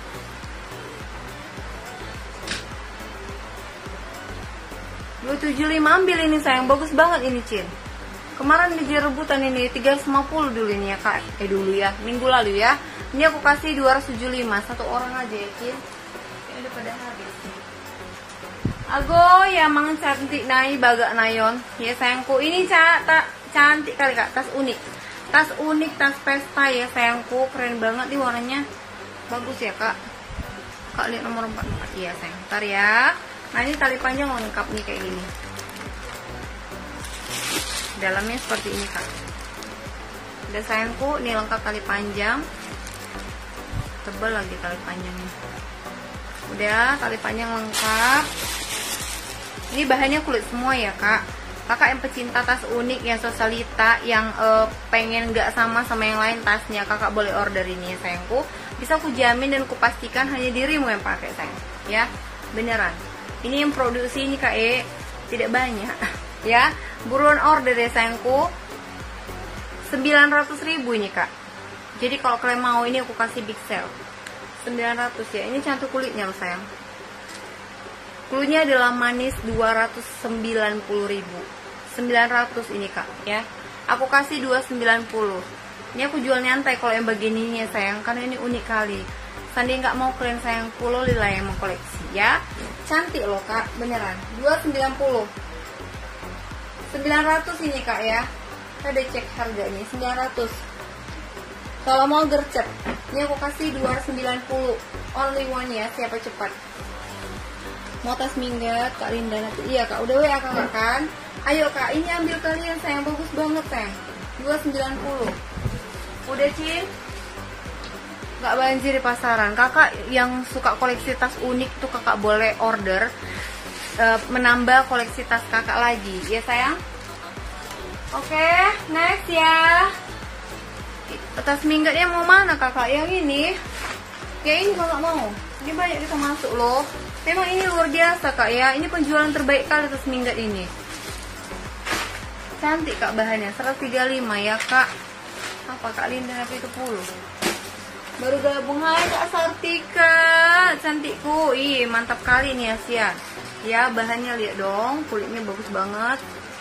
dua ratus tujuh puluh lima, ambil ini sayang, bagus banget ini Cin. Kemarin di rebutan ini tiga ratus lima puluh dulu ini ya kak. Eh dulu ya, minggu lalu ya. Ini aku kasih dua ratus tujuh puluh lima, satu orang aja ya Cin. Ini udah pada habis nih. Ago ya mang cantik nai bagak nayon. Ya sayangku, ini ca ta, cantik kali kak, tas unik. Tas unik, tas pesta ya sayangku, keren banget nih warnanya. Bagus ya kak. Kak lihat nomor empat empat ya sayang. Ntar ya. Nah ini tali panjang lengkap nih kayak gini. Dalamnya seperti ini kak. Udah sayangku, ini lengkap tali panjang. Tebal lagi tali panjangnya. Udah tali panjang lengkap. Ini bahannya kulit semua ya kak. Kakak yang pecinta tas unik, yang sosialita, yang uh, pengen nggak sama sama yang lain tasnya, kakak boleh order ini ya sayangku. Bisa aku jamin dan aku pastikan hanya dirimu yang pakai sayang. Ya beneran. Ini yang produksi ini kak E, tidak banyak ya. Buruan order ya sayangku. Sembilan ratus ribu ini kak. Jadi kalau kalian mau ini aku kasih big sale sembilan ratus ya. Ini cantik kulitnya loh sayang. Cluenya adalah manis, dua ratus sembilan puluh ribu. Sembilan ratus ini kak ya. Aku kasih dua ratus sembilan puluh. Ini aku jual nyantai kalau yang bagian ini ya sayang, karena ini unik kali. Sandi nggak mau kalian sayang pulau lila yang mau koleksi ya. Cantik loh kak, beneran. Dua ratus sembilan puluh. Sembilan ratus ini kak ya. Kita udah cek harganya sembilan ratus. Kalau mau gercep, ini aku kasih dua ratus sembilan puluh. Only one ya, siapa cepat. Mau tas minggat kak Linda nanti. Iya kak, udah W A kakak kan. Ayo kak, ini ambil kalian sayang, bagus banget sayang. Dua ratus sembilan puluh. Udah Cin. Gak banjir di pasaran. Kakak yang suka koleksi tas unik tuh kakak boleh order, e, menambah koleksi tas kakak lagi ya sayang. Oke, next ya. Tas minggatnya mau mana kakak? Yang ini. Ya ini kakak mau. Ini banyak kita masuk loh. Memang ini luar biasa kak ya. Ini penjualan terbaik kali tas minggat ini. Cantik kak bahannya. Seratus tiga puluh lima ya kak. Apa kak Linda nanti itu puluh. Baru gabung, hai kak Sartika, cantikku. Ih mantap kali nih Asia. Ya bahannya lihat dong, kulitnya bagus banget.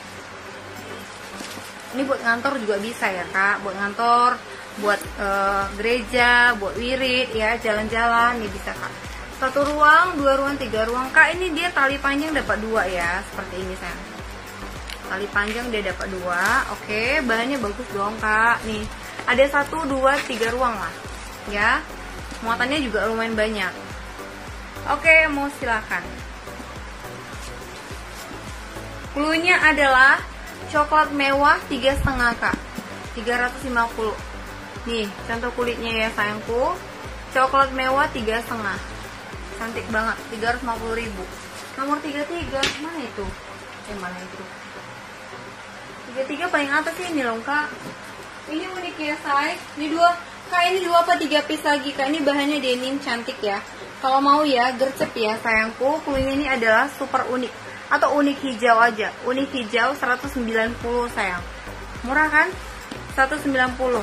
Ini buat ngantor juga bisa ya kak, buat ngantor, buat uh, gereja, buat wirid ya, jalan-jalan nih bisa kak. Satu ruang, dua ruang, tiga ruang kak. Ini dia tali panjang dapat dua ya, seperti ini sayang. Tali panjang dia dapat dua. Oke, bahannya bagus dong kak. Nih ada satu, dua, tiga ruang lah. Ya, muatannya juga lumayan banyak. Oke, mau silakan. Cluenya adalah coklat mewah tiga setengah kak, tiga ratus lima puluh. Nih, contoh kulitnya ya sayangku. Coklat mewah tiga setengah, cantik banget, tiga ratus lima puluh ribu. Nomor tiga puluh tiga mana itu? Eh mana itu? tiga puluh tiga paling atas ini loh kak. Ini unik ya say. Ini dua. Kak ini dua apa tiga piece lagi kak. Ini bahannya denim, cantik ya. Kalau mau ya gercep ya sayangku. Cluenya ini adalah super unik atau unik hijau aja. Unik hijau seratus sembilan puluh sayang. Murah kan? seratus sembilan puluh.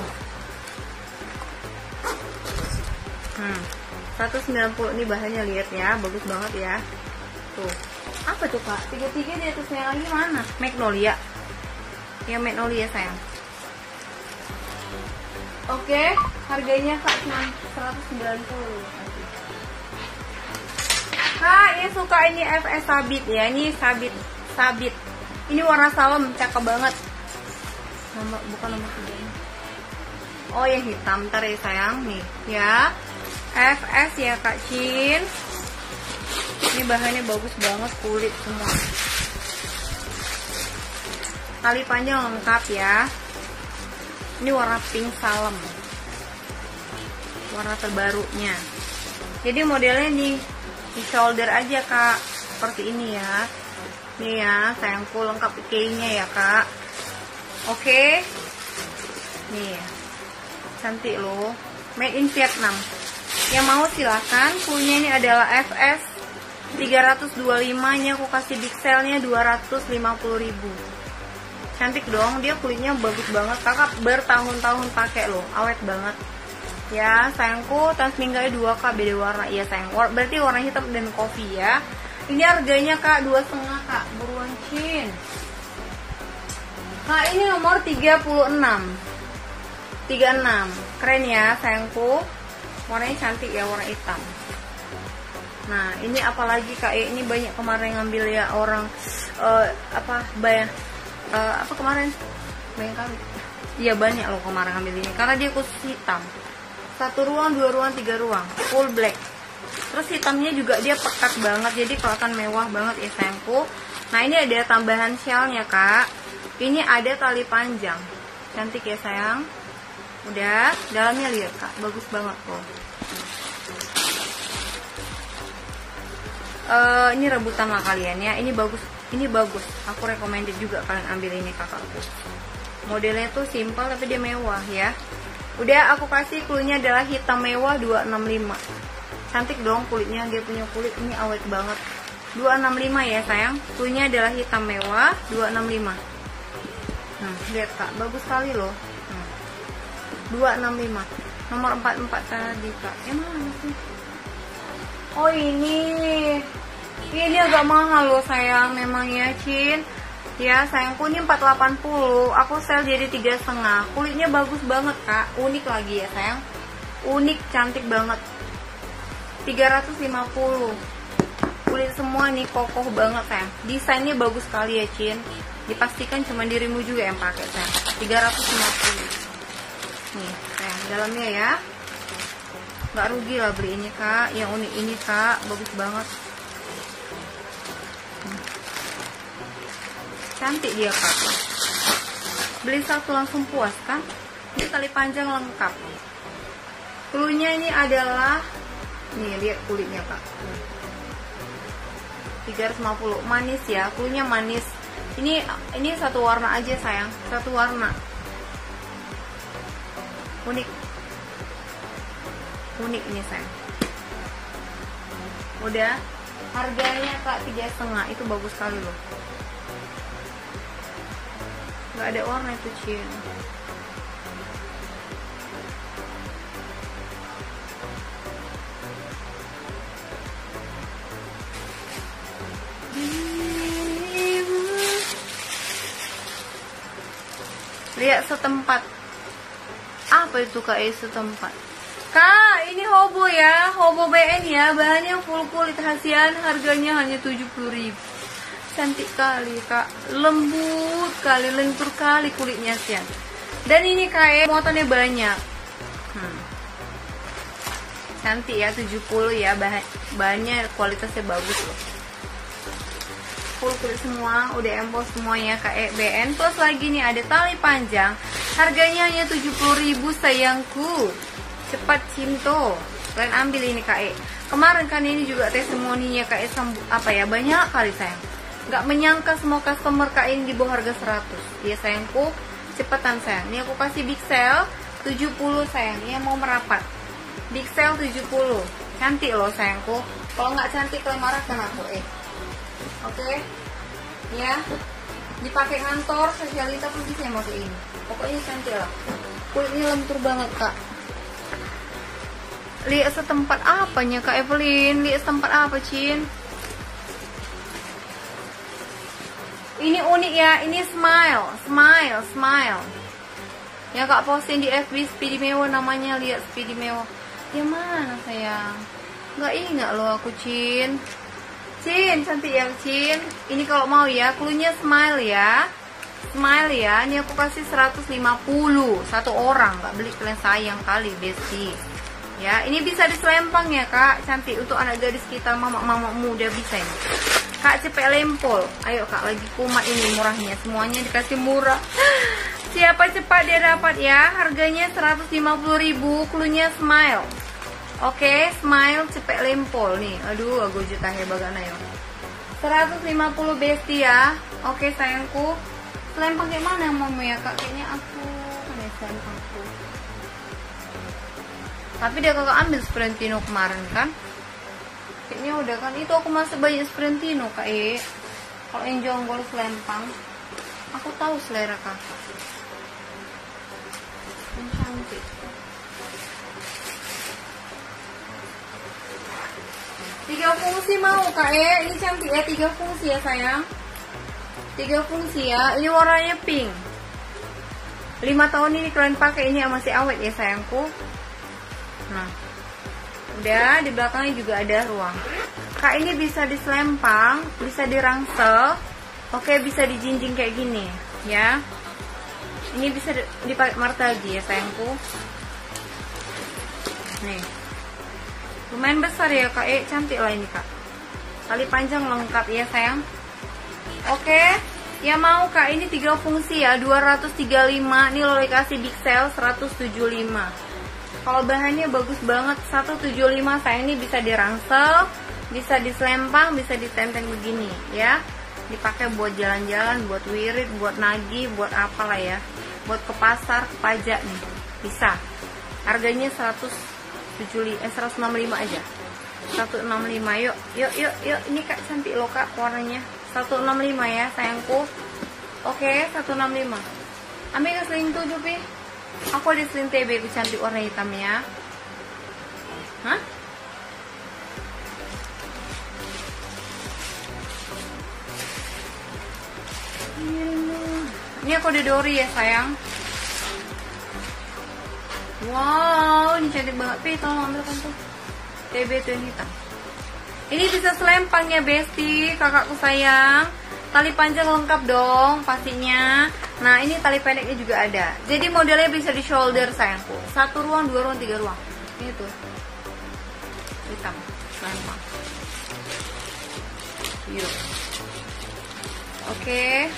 Hmm. seratus sembilan puluh ini bahannya lihat ya, bagus banget ya. Tuh. Apa tuh kak? tiga puluh tiga di atasnya lagi mana? Magnolia. Ya magnolia sayang. Oke, harganya kak cuma seratus sembilan puluh. Kak, ini suka ini F S sabit ya. Ini sabit, sabit Ini warna salem, cakep banget. Nomor, bukan nomor tiga ini. Oh yang hitam, ntar ya sayang. Nih ya, F S ya Kak Cin. Ini bahannya bagus banget, kulit semua. Tali panjang lengkap ya. Ini warna pink salem, warna terbarunya. Jadi modelnya nih di shoulder aja Kak, seperti ini ya. Nih ya sayangku, lengkap kayaknya ya Kak. Oke, nih ya, cantik loh, made in Vietnam. Yang mau silahkan. Punya ini adalah F S tiga ratus dua puluh lima nya, aku kasih big sale-nya dua ratus lima puluh ribu. Cantik dong, dia kulitnya bagus banget. Kakak bertahun-tahun pakai loh, awet banget. Ya sayangku, tas minggai dua Kak, beda warna. Iya sayang, berarti warna hitam dan kopi ya. Ini harganya Kak dua setengah Kak, buruan Cin. Kak ini nomor tiga puluh enam, tiga puluh enam, keren ya sayangku. Warnanya cantik ya, warna hitam. Nah ini apalagi Kak, eh, ini banyak kemarin ngambil ya orang uh, apa banyak uh, apa kemarin banyak kali. Iya banyak loh kemarin ngambil ini karena dia khusus hitam. Satu ruang, dua ruang, tiga ruang, full black. Terus hitamnya juga dia pekat banget, jadi kelihatan mewah banget ya sayangku. Nah ini ada tambahan shellnya Kak. Ini ada tali panjang, cantik ya sayang. Udah, dalamnya lihat Kak, bagus banget loh. Uh, ini rebutan lah kalian ya. Ini bagus, ini bagus. Aku recommended juga kalian ambil ini kakakku. Modelnya tuh simple tapi dia mewah ya. Udah aku kasih cluenya adalah hitam mewah dua enam lima. Cantik dong kulitnya, dia punya kulit ini awet banget. dua enam lima ya sayang. Cluenya adalah hitam mewah dua enam lima. Nah, lihat Kak, bagus sekali loh. Hmm. dua enam lima. Nomor empat puluh empat tadi Kak. Emang sih? Oh ini. Ini agak mahal loh sayang, memang ya Cin. Ya sayangku, ini empat delapan puluh. Aku sell jadi tiga setengah. Kulitnya bagus banget Kak, unik lagi ya sayang. Unik, cantik banget. tiga ratus lima puluh. Kulit semua nih kokoh banget sayang. Desainnya bagus sekali ya Cin. Dipastikan cuma dirimu juga yang pakai sayang. tiga ratus lima puluh. Nih sayang, dalamnya ya. Nggak rugi lah beli ini Kak. Yang unik ini Kak, bagus banget. Cantik dia Kak. Beli satu langsung puas kan. Ini tali panjang lengkap. Cluenya ini adalah, nih lihat kulitnya Kak, tiga ratus lima puluh. Manis ya, cluenya manis. Ini ini satu warna aja sayang, satu warna. Unik. Unik ini sayang. Udah, harganya Kak tiga setengah. Itu bagus sekali loh. Nggak ada warna itu Cin. Lihat setempat. Apa itu Kak? Eh, setempat. Kak, ini hobo ya, hobo B N ya, bahannya full kulit hasian, harganya hanya tujuh puluh ribu. Cantik kali Kak, lembut kali, lentur kali kulitnya sian. Dan ini Kak, muatannya banyak. Hmm. Cantik ya, tujuh puluh ya, bahan bahannya kualitasnya bagus loh. Full kulit semua, udah emboss semuanya Kak B N. Plus lagi nih ada tali panjang, harganya hanya tujuh puluh ribu sayangku. Cepat cinto, kalian ambil ini Kak E. Kemarin kan ini juga testimoninya Kak E, apa ya, banyak kali sayang. Gak menyangka semua customer Kak ini di bawah harga seratus. Ya sayangku, cepetan sayang. Ini aku kasih big sale tujuh puluh sayang. Ini yang mau merapat, big sale tujuh puluh. Cantik loh sayangku. Kalau nggak cantik kalian marah kan aku eh. Oke okay. Ya, dipakai kantor, sosialita pun bisa mau ini. Pokoknya cantik lah. Kulitnya lentur banget Kak. Lihat setempat apanya Kak Evelyn? Lihat setempat apa Cin? Ini unik ya, ini smile, smile, smile. Ya Kak posting di F B Speedy Mewah namanya, lihat Speedy Mewah. Ya mana sayang? Nggak ingat loh aku Cin. Cin, cantik ya Cin. Ini kalau mau ya, cluenya smile ya. Smile ya. Ini aku kasih seratus lima puluh satu orang. Nggak beli kalian sayang kali, Besti. Ya, ini bisa diselempang ya Kak. Cantik untuk anak gadis kita, mama-mama muda bisa ini. Kak cepet lempol. Ayo Kak, lagi kumat ini murahnya. Semuanya dikasih murah. Siapa cepat dia dapat ya. Harganya seratus lima puluh ribu. Cluenya smile. Oke, smile cepet lempol nih. Aduh, aku juta hebagana ya. seratus lima puluh Besti ya. Oke sayangku. Selempang kayak mana yang mau ya Kak? Kayaknya aku mana selempangku. Tapi dia kakak ambil Sprintino kemarin kan? Kayaknya udah kan. Itu aku masih banyak Sprintino Kak E. Kalau yang jonggol selempang, aku tahu selera kakak. Yang cantik. Tiga fungsi mau Kak E. Ini cantik ya, tiga fungsi ya sayang. Tiga fungsi ya. Ini warnanya pink. Lima tahun ini kalian pakai ini masih awet ya sayangku. Nah, udah di belakangnya juga ada ruang. Kak ini bisa diselempang, bisa dirangsel. Oke, bisa dijinjing kayak gini ya. Ini bisa dipakai martagi ya sayangku. Nih, lumayan besar ya Kak, eh cantik lah ini Kak. Tali panjang lengkap ya sayang. Oke, ya mau Kak, ini tiga fungsi ya, dua ratus tiga puluh lima. Ini lo dikasih big sale seratus tujuh puluh lima. Kalau bahannya bagus banget, seratus tujuh puluh lima. Sayang ini bisa dirangsel, bisa diselempang, bisa ditenteng begini ya. Dipakai buat jalan-jalan, buat wirid, buat nagih, buat apalah ya. Buat ke pasar, ke pajak nih. Bisa. Harganya seratus tujuh puluh lima, eh seratus enam puluh lima aja. seratus enam puluh lima. Yuk, yuk, yuk, yuk. Ini Kak cantik loh Kak warnanya. seratus enam puluh lima ya sayangku. Oke, seratus enam puluh lima. Ambil ke seling tujuh pi. Aku ada seling T B ku cantik warna hitam ya. Hah? Ini aku ada Dori ya sayang. Wow, ini cantik banget pi. Tolong ambilkan tuh T B tuh yang hitam. Ini bisa selempang ya Besti, kakakku sayang. Tali panjang lengkap dong pastinya. Nah ini tali pendeknya juga ada. Jadi modelnya bisa di shoulder sayangku. Satu ruang, dua ruang, tiga ruang. Ini tuh hitam, selempang. Yuk. Oke.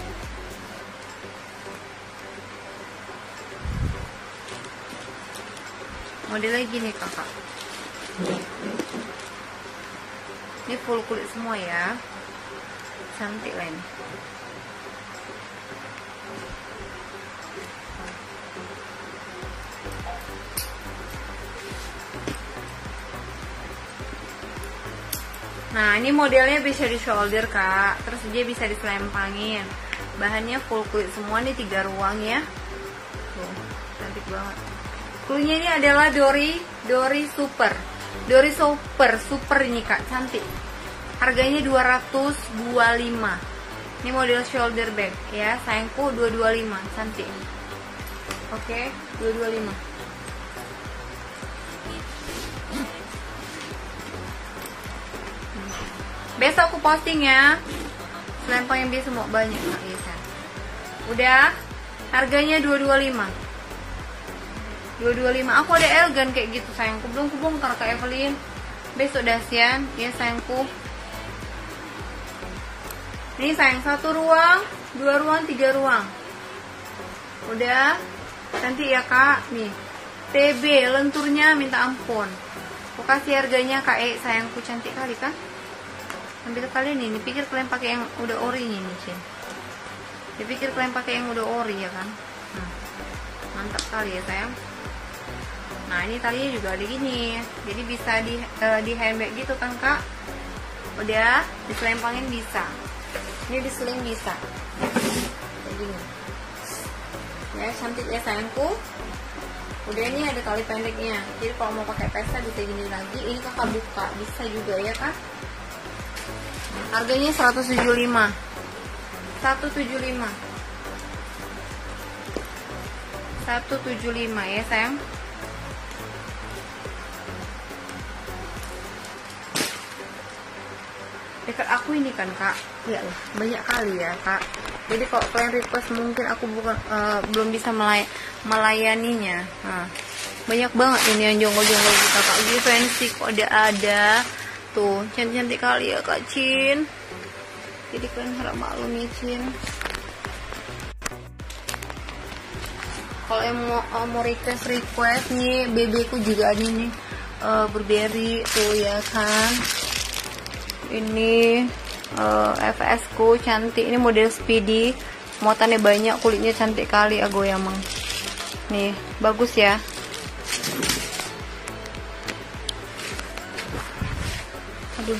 Modelnya gini kakak. Ini full kulit semua ya. Cantik lah ini. Nah ini modelnya bisa di shoulder Kak. Terus dia bisa diselempangin. Bahannya full kulit semua nih, tiga ruang ya. Tuh, cantik banget. Cluenya ini adalah Dori, Dori Super. Dori Super, Super ini Kak, cantik. Harganya dua ratus dua puluh lima. Ini model shoulder bag ya, sayangku dua ratus dua puluh lima, cantik. Oke, dua ratus dua puluh lima. Besok aku posting ya. Selempang yang biasa mau banyak Kak, ya. Udah, harganya dua ratus dua puluh lima. dua ratus dua puluh lima. Aku ada elegan kayak gitu sayangku, belum kubongkar Kak Evelyn. Besok dasian ya sayangku. Ini sayang, satu ruang, dua ruang, tiga ruang. Udah, cantik ya Kak. Nih, T B lenturnya minta ampun. Aku kasih harganya Kak E, sayangku, cantik kali kan. Ambil kalian ini, pikir kalian pakai yang udah ori ini nih, Cin. Dipikir kalian pakai yang udah ori ya kan. Nah, mantap kali ya sayang. Nah ini talinya juga ada gini, jadi bisa di uh, di handbag gitu kan Kak. Udah, diselempangin bisa. Ini diseling bisa. Kayak gini. Ya cantik ya sayangku. Udah, ini ada tali pendeknya. Jadi kalau mau pakai pesta bisa gini lagi. Ini Kakak buka, bisa juga ya Kak. Harganya seratus tujuh puluh lima. seratus tujuh puluh lima. seratus tujuh puluh lima ya sayang. dekat aku ini kan kak, ya banyak kali ya kak. Jadi kalau kalian request mungkin aku bukan uh, belum bisa melay melayaninya. Nah, banyak banget ini yang jonggol-jonggol kita kak. Jadi fancy kok ada ada tuh, cantik-cantik kali ya kak Cin. Jadi kalian harap maklum ya Cin. Kalau yang mau, uh, mau request request nih, bebeku juga ada nih uh, Burberry tuh ya kan. Ini uh, F S ku cantik, ini model speedy, muatannya banyak, kulitnya cantik kali Agoyama. Nih bagus ya. Aduh.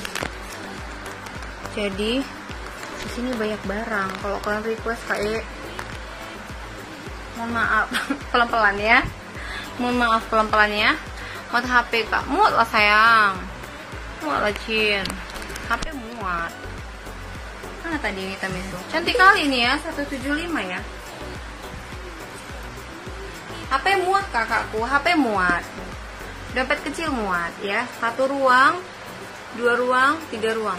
Jadi di sini banyak barang. Kalau kalian request kayak, mohon maaf pelan-pelan ya. Mohon maaf pelan-pelan ya. Muat H P kak, muat lah sayang, muat lah Cin. H P muat. Mana tadi yang hitam itu? Cantik kali ini ya, seratus tujuh puluh lima ya. H P muat kakakku, H P muat. Dompet kecil muat ya. Satu ruang, dua ruang, tiga ruang.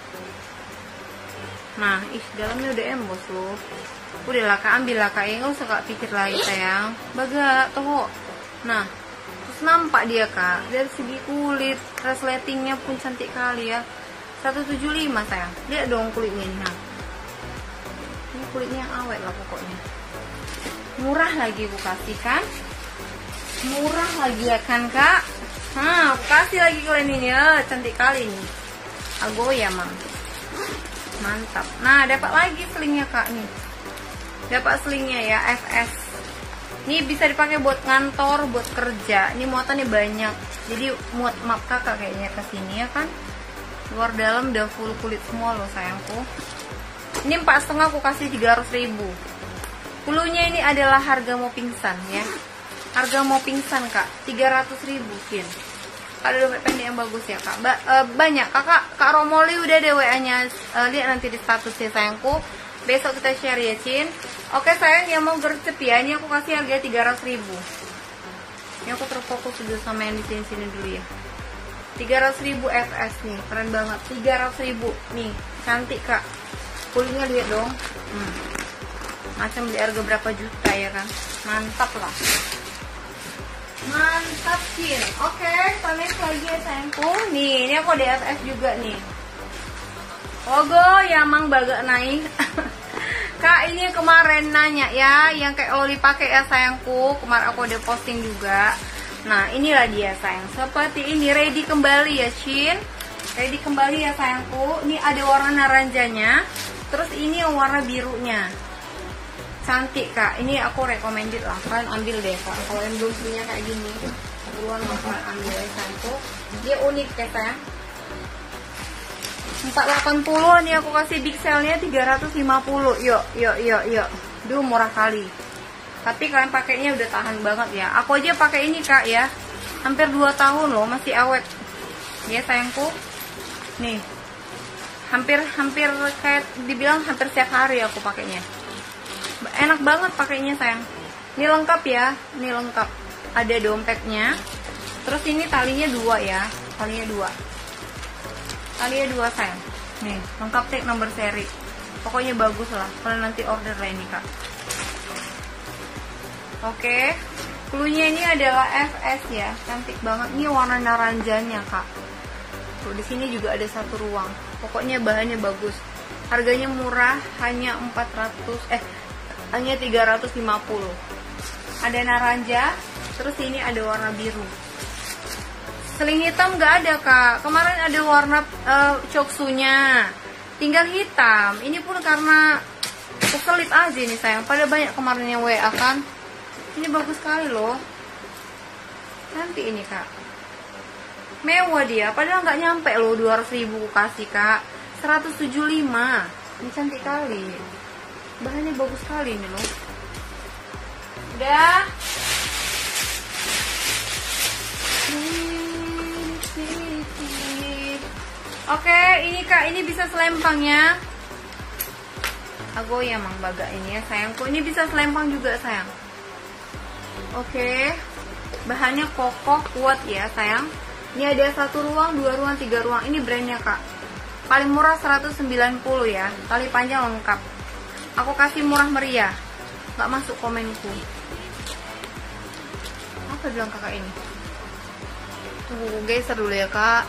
Nah, ih dalamnya udah embos loh. Udah lah kak, ambil lah kak, ya nggak usah kak pikir lagi sayang. Baga, toh. Nah, terus nampak dia kak. Dari segi kulit, resletingnya pun cantik kali ya. seratus tujuh puluh lima sayang. Lihat dong kulitnya nih. Nah. Ini kulitnya yang awet lah pokoknya. Murah lagi aku kasih kan. Murah lagi ya kan kak. Nah, aku kasih lagi kalian ini ya. Cantik kali nih. Agoyama. Mantap. Nah, dapat lagi selingnya kak nih. Dapat selingnya ya, F S. Ini bisa dipakai buat ngantor, buat kerja. Ini muatannya banyak. Jadi muat map kakak kayaknya ke sini ya kan. Luar dalam udah full kulit semua loh sayangku. Ini empat setengah aku kasih tiga ratus ribu. Pulunya ini adalah harga mau pingsan ya. Harga mau pingsan kak, tiga ratus ribu Cin. Ada dompet pendek yang bagus ya kak. Ba uh, banyak kakak, kak Romoli udah ada W A-nya. Uh, lihat nanti di status ya sayangku. Besok kita share ya Cin. Oke sayang, yang mau gercep ya. Ini aku kasih harga tiga ratus ribu. Ini aku terfokus dulu sama yang di sini-sini dulu ya. tiga ratus ribu F S nih, keren banget. Tiga ratus ribu nih, cantik kak. Kulitnya lihat dong. Hmm. Macam di harga berapa juta ya kan. Mantap lah. Mantap Cin. Oke, kita next lagi ya sayangku. Nih, ini aku di F S juga nih. Ogo ya mang baga naik. Kak, ini kemarin nanya ya, yang kayak loli pakai ya sayangku. Kemarin aku udah posting juga. Nah, inilah dia sayang. Seperti ini, ready kembali ya Cin. Ready kembali ya sayangku. Ini ada warna naranjanya. Terus ini yang warna birunya. Cantik kak. Ini aku recommended lah. Kalian ambil deh kak. Kalau yang belum punya kayak gini, buruan kalian ambil ya sayangku. Dia unik ya sayang. empat ratus delapan puluh nih aku kasih big sale-nya tiga ratus lima puluh. Yuk, yuk, yuk, yuk. Duh, murah kali. Tapi kalian pakainya udah tahan banget ya. Aku aja pakai ini kak ya. Hampir dua tahun loh, masih awet. Ya sayangku. Nih. Hampir-hampir kayak dibilang hampir setiap hari aku pakainya. Enak banget pakainya sayang. Ini lengkap ya. Ini lengkap. Ada dompetnya. Terus ini talinya dua ya. Talinya dua. Talinya dua sayang. Nih, lengkap tag nomor seri. Pokoknya bagus lah. Kalian nanti order lah ini kak. Oke, cluenya ini adalah F S ya, cantik banget. Ini warna naranjanya kak. Tuh di sini juga ada satu ruang. Pokoknya bahannya bagus. Harganya murah, hanya empat ratus eh hanya tiga ratus lima puluh. Ada naranja, terus ini ada warna biru. Seling hitam nggak ada kak. Kemarin ada warna uh, coksunya, tinggal hitam. Ini pun karena keselip aja nih sayang. Pada banyak kemarin yang W A kan. Ini bagus sekali loh. Nanti ini kak. Mewah dia. Padahal nggak nyampe loh dua ratus ribu kasih kak. seratus tujuh puluh lima. Ini cantik kali. Bahannya bagus sekali ini loh. Udah. Oke, ini kak. Ini bisa selempangnya. Aku ya mang baga ini ya sayangku. Ini bisa selempang juga sayang. Oke, bahannya kokoh, kuat ya sayang. Ini ada satu ruang, dua ruang, tiga ruang. Ini brandnya kak. paling murah seratus sembilan puluh ya, tali panjang lengkap. Aku kasih murah meriah, nggak masuk komenku. Apa bilang kakak ini? Tunggu geser dulu ya kak.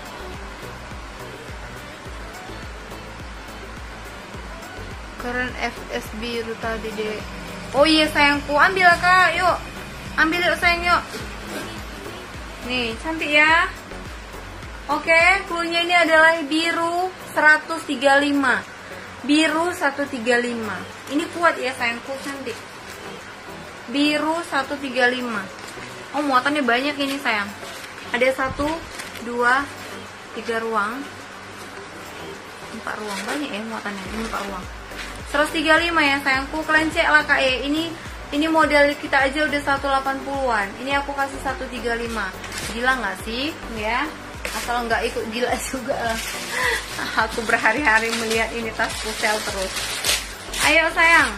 Keren F S biru tadi deh. Oh iya sayangku, ambil kak, yuk. Ambil yuk sayang yuk. Nih, cantik ya. Oke, cluenya ini adalah biru seratus tiga puluh lima. Biru seratus tiga puluh lima. Ini kuat ya sayangku, cantik. Biru seratus tiga puluh lima. Oh, muatannya banyak ini sayang. Ada satu, dua, tiga ruang. Empat ruang, banyak ya muatannya. Ini empat ruang. seratus tiga puluh lima ya sayangku, kalian cek lah kak E. Ini ini model kita aja udah seratus delapan puluhan. Ini aku kasih seratus tiga puluh lima. Gila nggak sih? Ya, asal nggak ikut gila juga lah. Aku berhari-hari melihat ini tasku sel terus. Ayo sayang.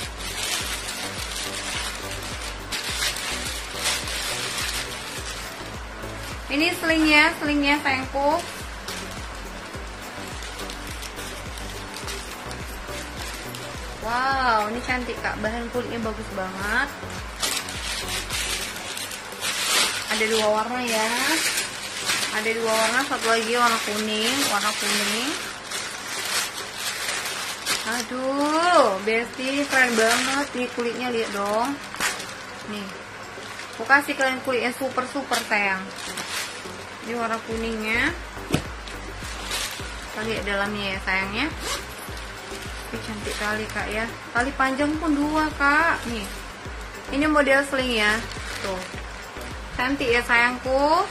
Ini selingnya, selingnya sayangku. Wow, ini cantik kak, bahan kulitnya bagus banget. Ada dua warna ya. Ada dua warna, satu lagi warna kuning, warna kuning. Aduh, Besti keren banget nih kulitnya, lihat dong. Nih, aku kasih kalian kulitnya super super sayang. Ini warna kuningnya. Kita lihat dalamnya ya sayangnya. Ini cantik kali kak ya. Tali panjang pun dua kak. Nih, ini model sling ya. Tuh, cantik ya sayangku.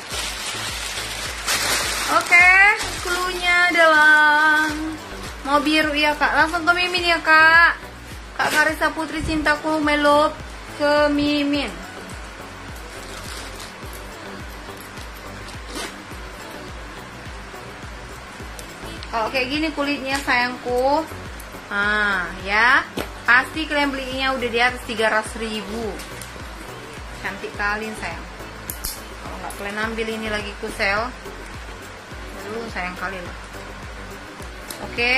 Oke, cluenya adalah mau biru ya kak. Langsung ke Mimin ya kak. Kak Karissa Putri cintaku melop ke Mimin. Kalau kayak gini kulitnya sayangku, nah ya pasti kalian belinya udah di atas tiga ratus ribu. Cantik kali sayang. Kalau nggak kalian ambil ini lagi ku sel, aduh sayang kali lah. Oke,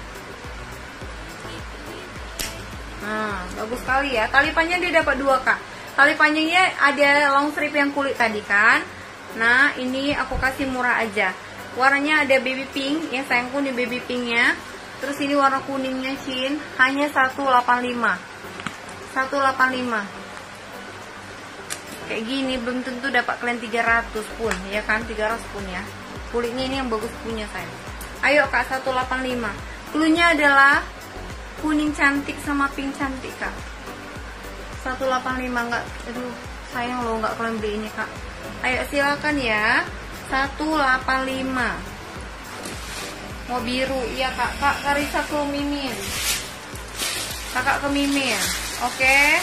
nah bagus sekali ya. Tali panjang dia dapat dua kak. Tali panjangnya ada long strip yang kulit tadi kan. Nah ini aku kasih murah aja. Warnanya ada baby pink ya sayangku, nih baby pinknya. Terus ini warna kuningnya Shin, hanya seratus delapan puluh lima. seratus delapan puluh lima. Kayak gini belum tentu dapat kalian tiga ratus pun ya kan, tiga ratus pun ya. Kulitnya ini yang bagus punya sayang. Ayo kak, seratus delapan puluh lima. Cluenya adalah kuning cantik sama pink cantik kak. seratus delapan puluh lima enggak, aduh sayang loh nggak kalian beli ini kak. Ayo silakan ya. seratus delapan puluh lima. Mau biru, iya kak. Kak Karissa ke Mimin. Kakak ke Mimin. Oke.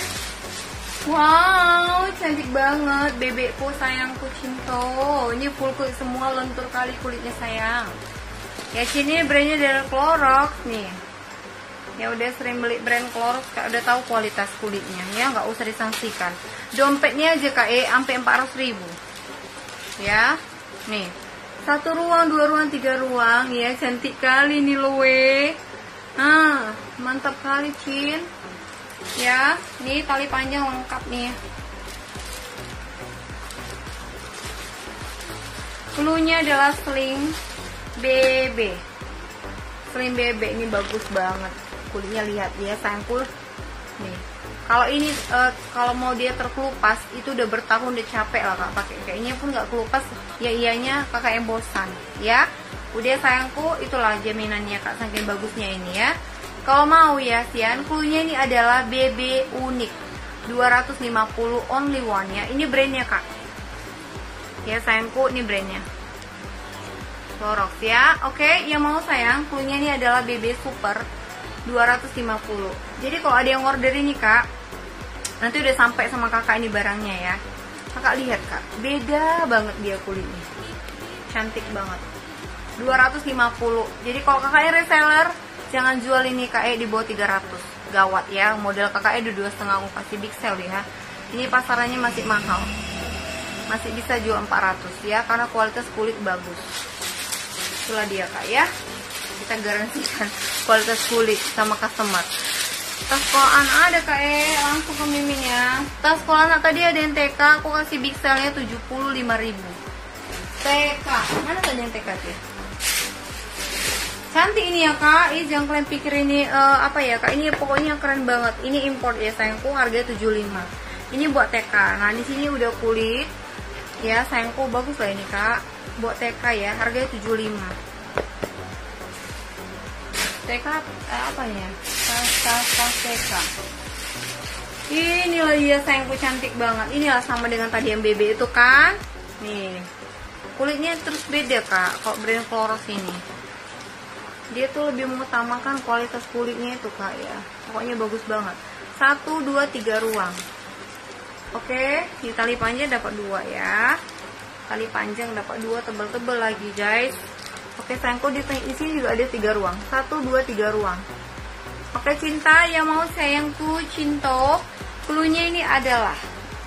Wow, cantik banget bebekku sayangku cinto. Ini full kulit semua, lentur kali kulitnya sayang. Ya sini brandnya dari Clorox nih. Ya udah sering beli brand Clorox, kak udah tahu kualitas kulitnya ya, nggak usah disangsikan. Dompetnya aja kak E sampai empat ratus ribu. Ya. Nih, satu ruang, dua ruang, tiga ruang ya, cantik kali nih loh we. Nah, mantap kali Cin. Ya, nih tali panjang lengkap nih. Cluenya adalah sling B B. Sling B B ini bagus banget. Kulitnya lihat ya sayangku. Nih. Kalau ini uh, kalau mau dia terkelupas itu udah bertahun, udah capek lah kak pakai. Kayaknya pun nggak kelupas, ya iyanya kakak yang bosan ya. Udah sayangku, itulah jaminannya kak, saking bagusnya ini ya. Kalau mau ya Sian, cluenya ini adalah B B unik dua ratus lima puluh only one ya. Ini brandnya kak. Ya sayangku, ini brandnya Clorox ya. Oke, yang mau sayang, cluenya ini adalah B B super dua ratus lima puluh. Jadi kalau ada yang order ini kak, nanti udah sampai sama kakak ini barangnya ya. Kakak lihat kak, beda banget dia kulitnya, cantik banget. Dua ratus lima puluh. Jadi kalau kakaknya reseller, jangan jual ini kak E di bawah tiga ratus. Gawat ya, model kakak E udah dua setengah, aku kasih big sale ya. Ini pasarannya masih mahal, masih bisa jual empat ratus ya, karena kualitas kulit bagus. Itulah dia kak ya, kita garansikan kualitas kulit sama customer. Tas sekolah anak ada kak eh, langsung ke mimin ya. Tas sekolah anak tadi ada yang T K, aku kasih big sale-nya tujuh puluh lima ribu. T K, mana tadi yang T K sih? Cantik ini ya kak, ini jangan kalian pikir ini uh, apa ya kak, ini pokoknya keren banget. Ini import ya sayangku, harganya tujuh puluh lima. Ini buat T K. Nah di sini udah kulit ya sayangku, bagus lah ini kak, buat T K ya, harganya tujuh puluh lima. T K eh, apa ya? Tas tas tas T K. Inilah dia sayangku, cantik banget. Inilah sama dengan tadi yang B B itu kan. Nih. Kulitnya terus beda kak. Kalau brand Clorox ini, dia tuh lebih mengutamakan kualitas kulitnya itu kak ya. Pokoknya bagus banget. Satu, dua, tiga ruang. Oke, di tali panjang dapat dua ya. Tali panjang dapat dua, tebal-tebal lagi guys. Oke sayangku, di, di sini juga ada tiga ruang. Satu, dua, tiga ruang. Oke cinta, yang mau sayangku cinto, cluenya ini adalah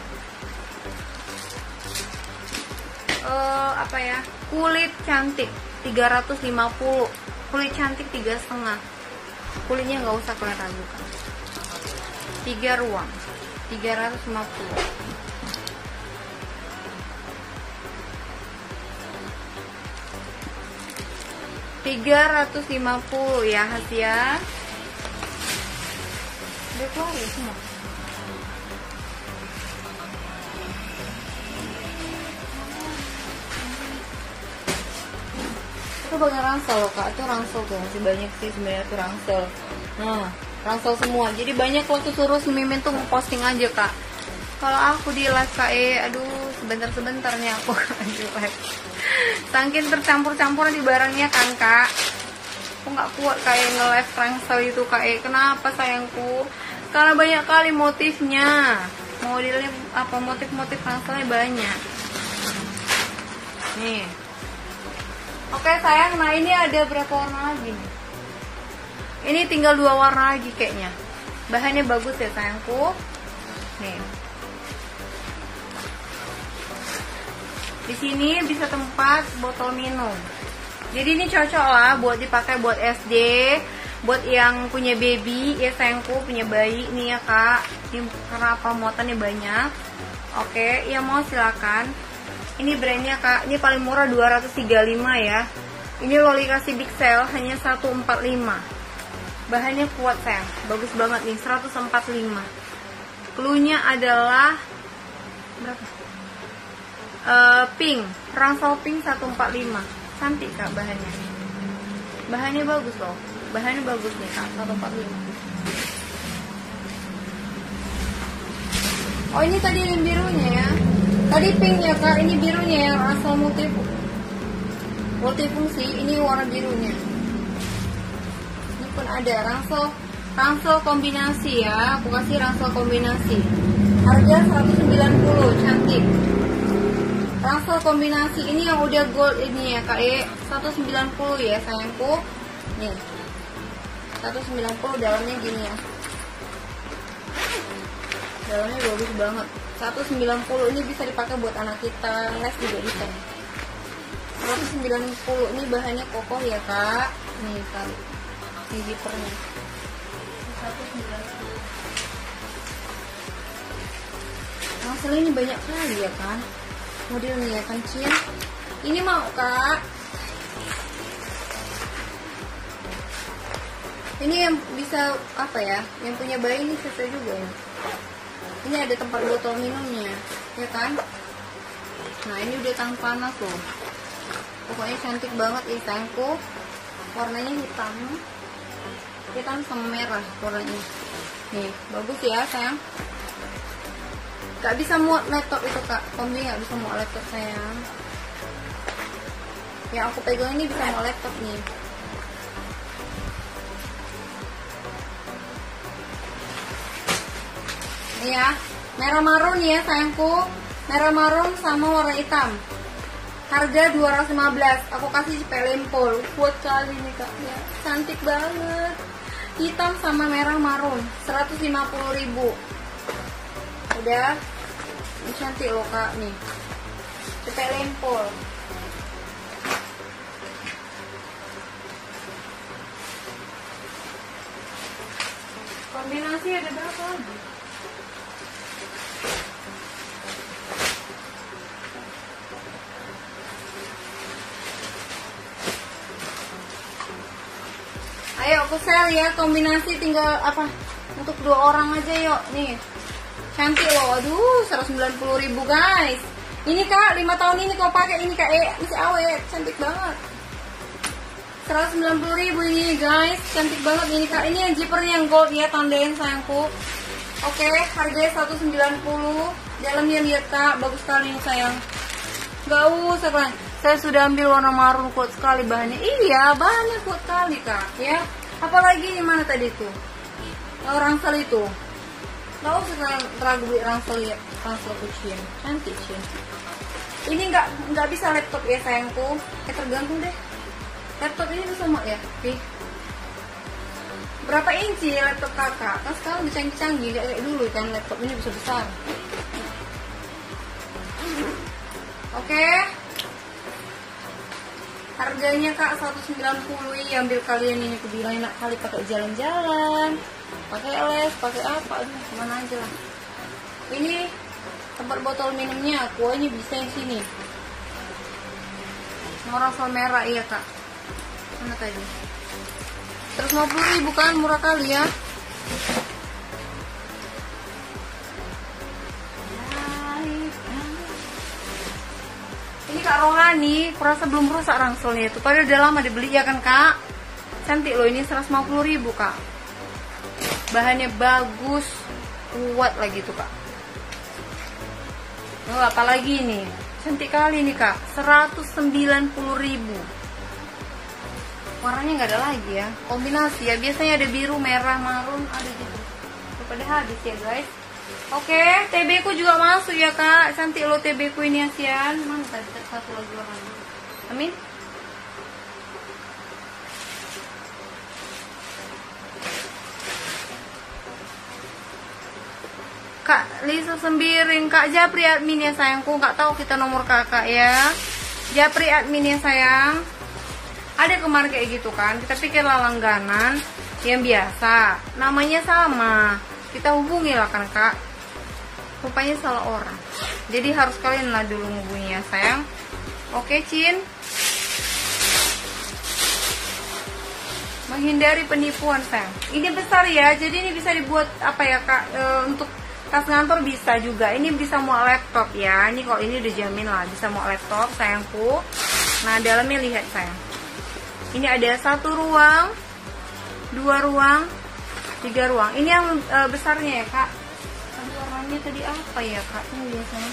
uh, apa ya? Kulit cantik tiga ratus lima puluh. Kulit cantik tiga setengah. Kulitnya nggak usah kalian ragukan. Tiga ruang, tiga ratus lima puluh. tiga ratus lima puluh ya Hasia. Udah keluar ya semua. Itu bagian ransel loh kak, itu ransel tuh masih banyak sih sebenarnya tuh ransel. Nah, ransel semua. Jadi banyak waktu suruh si Mimin tuh posting aja kak. Kalau aku di live kak, eh, aduh sebentar-sebentar nih aku di live. Saking tercampur-campur di barangnya kan kak, aku nggak kuat kayak nge-live ransel itu kak. Eh, kenapa sayangku? Karena banyak kali motifnya, modelnya apa, motif-motif ranselnya banyak. Nih. Oke sayang, nah ini ada berapa warna lagi nih? Ini tinggal dua warna lagi kayaknya. Bahannya bagus ya sayangku. Nih. Di sini bisa tempat botol minum. Jadi ini cocok lah buat dipakai buat S D, buat yang punya baby ya sayangku, punya bayi nih ya kak. Ini karena apa, muatannya banyak. Oke, yang mau silakan. Ini brandnya kak, ini paling murah dua ratus tiga puluh lima ya. Ini Loli kasih big sale hanya seratus empat puluh lima. Bahannya kuat sayang, bagus banget nih, seratus empat puluh lima. Cluenya adalah berapa? Uh, pink, ransel pink seratus empat puluh lima. Cantik kak bahannya. Bahannya bagus loh. Bahannya bagus nih kak, seratus empat puluh lima. Oh ini tadi yang birunya ya. Tadi pink ya kak, ini birunya yang asal multi multifungsi, ini warna birunya. Ini pun ada ransel, ransel kombinasi ya. Aku kasih ransel kombinasi. Harga seratus sembilan puluh, cantik. Ransel kombinasi ini yang udah gold ini ya kak, eh seratus sembilan puluh ya sayangku. Nih seratus sembilan puluh, dalamnya gini ya, dalamnya bagus banget. Seratus sembilan puluh ini bisa dipakai buat anak kita, les juga bisa. Seratus sembilan puluh ini bahannya kokoh ya kak. Nih kali ini zippernya seratus sembilan puluh. Ransel ini banyak kali ya kan modelnya ya kan Cin. Ini mau kak, ini yang bisa apa ya, yang punya bayi ini sesuai juga ya. Ini ada tempat botol minumnya ya kan. Nah ini udah tahan panas loh, pokoknya cantik banget ini sayangku. Warnanya hitam, hitam sama merah warnanya. Nih bagus ya sayang. Gak bisa muat laptop itu kak, kombi gak bisa muat laptop sayang. Yang aku pegang ini bisa muat laptop nih. Ini ya, merah marun ya sayangku. Merah marun sama warna hitam. Harga dua ratus lima belas, aku kasih pelempol. Kuat kali nih kak ya, cantik banget. Hitam sama merah marun, seratus lima puluh ribu. Udah, ini cantik loh kak nih, cepet lempol. kombinasi ada berapa lagi? Ayo aku sel ya, kombinasi tinggal apa untuk dua orang aja yuk. Nih cantik loh, aduh seratus sembilan puluh ribu guys. Ini kak, lima tahun ini kau pakai ini kak, eh masih awet, cantik banget. Seratus sembilan puluh ribu ini guys, cantik banget ini kak. Ini yang zippernya yang gold ya, tandain sayangku. Oke, harganya seratus sembilan puluh. Dalamnya lihat kak, bagus sekali nih sayang. Gak usah kalian. Saya sudah ambil warna marun, kuat sekali bahannya. Iya, bahannya kuat sekali kak ya. Apalagi di mana tadi tuh? Oh, rangsel itu. Gak usah kalian ragu beli rangsel ya, rangsel kucing. Cantik sih. Ini nggak nggak bisa laptop ya sayangku. Eh tergantung deh. Laptop ini bisa mau ya? Oke. Berapa inci laptop kakak? Kan sekarang udah canggih-canggih kayak dulu kan, laptop ini bisa besar. Oke. Harganya kak seratus sembilan puluh. Ya ambil kalian ini, aku bilang enak kali pakai jalan-jalan, pakai les, pakai apa, aduh kemana aja lah. Ini tempat botol minumnya, kuahnya bisa yang sini. Morosol merah iya kak. Mana tadi? seratus lima puluh ribu kan, murah kali ya. Ini kak Rohani, kurasa belum rusak rangselnya itu. Padahal udah lama dibeli ya kan kak. Cantik loh ini, seratus lima puluh ribu kak. Bahannya bagus, kuat lagi tuh kak. Oh apalagi ini, cantik kali nih kak, seratus sembilan puluh ribu. Warnanya nggak ada lagi ya, kombinasi ya. Biasanya ada biru, merah, marun, ada gitu. Pada habis ya guys. Oke, T B ku juga masuk ya kak. Cantik loh T B ku ini Asian. Mana tadi satu lagi warnanya? Amin. Kak Lisa Sembiring, Kak Japri admin ya sayangku. Nggak tahu kita nomor kakak ya. Japri admin ya sayang. Ada kemarin kayak gitu kan, kita pikirlah langganan yang biasa, namanya sama, kita hubungi lah kan kak. Rupanya salah orang, jadi harus kalian lah dulu hubungi ya sayang. Oke Cin, menghindari penipuan sayang. Ini besar ya, jadi ini bisa dibuat apa ya kak, e, untuk tas ngantor bisa juga. Ini bisa muat laptop ya, ini kalau ini udah jamin lah bisa muat laptop sayangku. Nah dalamnya lihat sayang. Ini ada satu ruang, dua ruang, tiga ruang. Ini yang e, besarnya ya kak. Tadi warnanya tadi apa ya kak? Ini biasanya.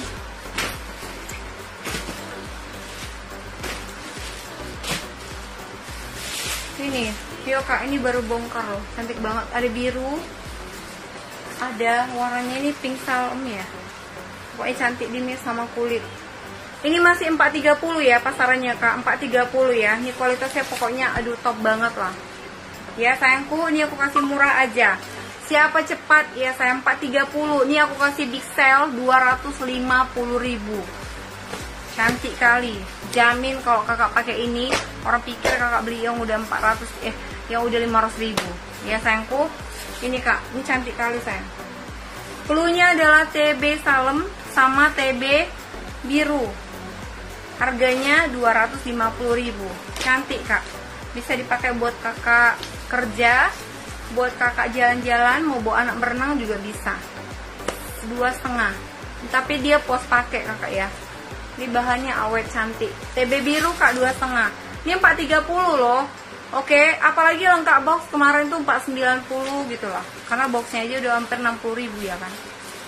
Ini, yo kak, ini baru bongkar loh. Cantik banget. Ada biru, ada warnanya ini pink salem ya. Pokoknya cantik di mix sama kulit. Ini masih empat tiga puluh ya pasarannya kak, empat tiga puluh ya. Ini kualitasnya pokoknya aduh top banget lah. Ya sayangku, ini aku kasih murah aja. Siapa cepat ya sayang, empat tiga puluh. Ini aku kasih big sale dua ratus lima puluh ribu. Cantik kali. Jamin kalau kakak pakai ini, orang pikir kakak beli yang udah empat ratus eh yang udah lima ratus ribu. Ya sayangku, ini kak, ini cantik kali sayang. Cluenya adalah T B salem sama T B biru. Harganya dua ratus lima puluh ribu. Cantik kak. Bisa dipakai buat kakak kerja, buat kakak jalan-jalan, mau bawa anak berenang juga bisa. Dua setengah. Tapi dia pos pakai kakak ya. Ini bahannya awet cantik. T B biru kak dua setengah. Ini empat tiga puluh loh. Oke, apalagi lengkap box kemarin tuh empat sembilan puluh gitu lah. Karena boxnya aja udah hampir enam puluh ribu ya kan.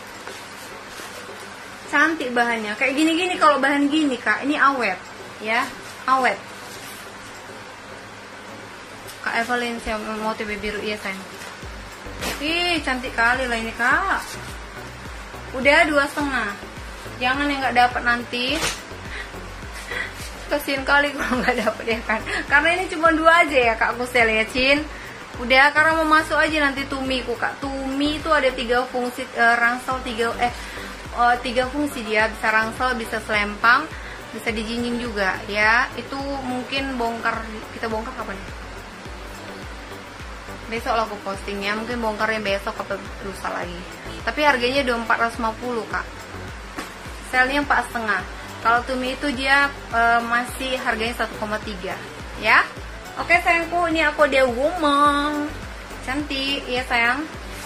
Cantik bahannya, kayak gini-gini. Kalau bahan gini kak, ini awet ya, awet. Kak Evelyn saya mau T B biru ya sayang. Ih cantik kali lah ini kak. Udah dua setengah. Jangan yang nggak dapat nanti. Kasian kali kalau nggak dapet ya kan. Karena ini cuma dua aja ya kak aku sel ya Cin. Udah, karena mau masuk aja nanti tumiku kak. Tumi itu ada tiga fungsi, uh, rangsel tiga eh Uh, tiga fungsi dia, bisa rangsel, bisa selempang, bisa dijinjing juga ya. Itu mungkin bongkar, kita bongkar kapan? Besok lah aku postingnya, mungkin bongkarnya besok atau lusa lagi. Tapi harganya udah empat ratus lima puluh kak. Selnya empat setengah. Kalau Tumi itu dia e, masih harganya satu koma tiga ya. Oke sayangku, ini aku ada woman cantik ya sayang.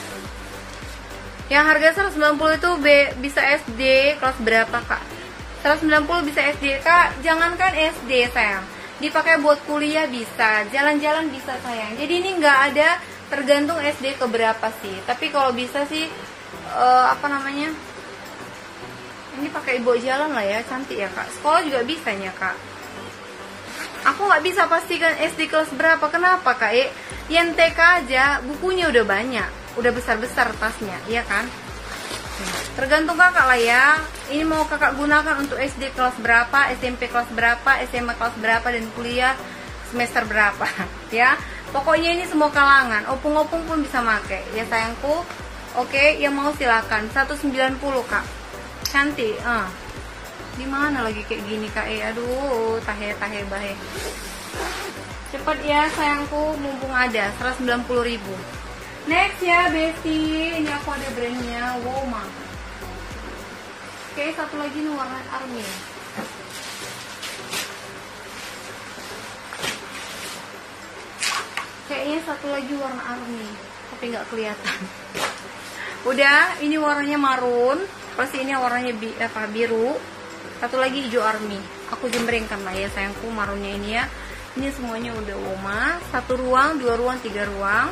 Yang harga seratus sembilan puluh itu B, bisa S D kelas berapa kak? seratus sembilan puluh bisa S D kak. Jangankan S D sayang, dipakai buat kuliah bisa, jalan-jalan bisa sayang. Jadi ini nggak ada tergantung S D ke berapa sih. Tapi kalau bisa sih uh, apa namanya, ini pakai bawa jalan lah ya, cantik ya kak. Sekolah juga bisanya kak. Aku nggak bisa pastikan S D kelas berapa. Kenapa kak? E, yang T K aja bukunya udah banyak, udah besar-besar tasnya, iya kan? Tergantung kakak lah ya. Ini mau kakak gunakan untuk S D kelas berapa, S M P kelas berapa, S M A kelas berapa, dan kuliah semester berapa ya. Pokoknya ini semua kalangan, opung-opung pun bisa pakai ya sayangku. Oke, yang mau silakan. Seratus sembilan puluh kak, cantik. Ah, di mana lagi kayak gini kak? Eh, aduh, tahe tahe bahe. Cepet ya sayangku, mumpung ada. Seratus sembilan puluh ribu. Next ya Besti, ini aku ada brandnya Woma. Oke, satu lagi nih warna army. Kayaknya satu lagi warna army, tapi nggak kelihatan. Udah, ini warnanya marun, plus ini warnanya bi apa, biru. Satu lagi hijau army. Aku jembrengkan lah ya sayangku marunnya ini ya. Ini semuanya udah Woma. Satu ruang, dua ruang, tiga ruang.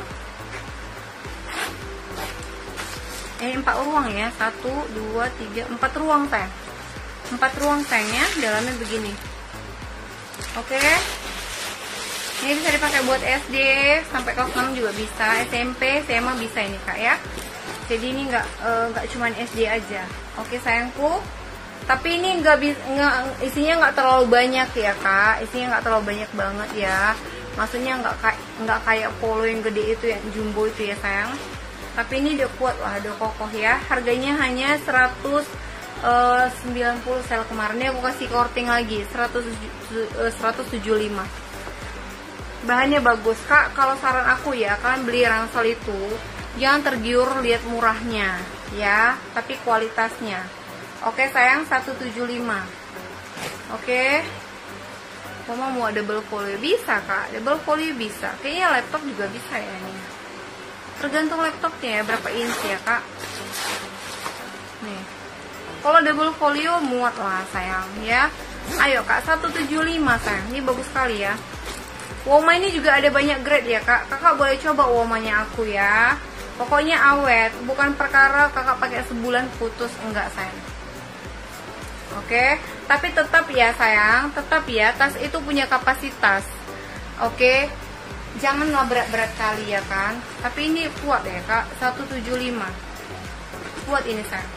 Eh empat ruang ya, satu, dua, tiga, empat ruang sayang, empat ruang sayangnya, dalamnya begini. Oke, ini bisa dipakai buat S D sampai kelas enam juga bisa, S M P, S M A bisa ini kak ya. Jadi ini nggak nggak uh, cuman S D aja. Oke sayangku, tapi ini nggak nggak isinya nggak terlalu banyak ya kak, isinya nggak terlalu banyak banget ya. Maksudnya nggak kayak nggak kayak polo yang gede itu, yang jumbo itu ya sayang. Tapi ini udah kuat lah, udah kokoh ya. Harganya hanya seratus sembilan puluh sel kemarin. Ini aku kasih korting lagi seratus, seratus tujuh puluh lima. Bahannya bagus kak. Kalau saran aku ya, kalian beli ransel itu jangan tergiur lihat murahnya ya, tapi kualitasnya. Oke sayang, seratus tujuh puluh lima. Oke, Mama mau double folio bisa kak, double folio bisa. Kayaknya laptop juga bisa ya ini. Tergantung laptopnya ya, berapa inch ya kak. Nih, kalau double folio muat lah sayang ya. Ayo kak, seratus tujuh puluh lima sayang, ini bagus sekali ya. Woma ini juga ada banyak grade ya kak. Kakak boleh coba Womanya aku ya. Pokoknya awet, bukan perkara kakak pakai sebulan putus, enggak sayang. Oke, tapi tetap ya sayang, tetap ya, tas itu punya kapasitas. Oke, jangan nggak berat-berat kali ya kan. Tapi ini kuat ya kak, seratus tujuh puluh lima. Kuat ini sayang,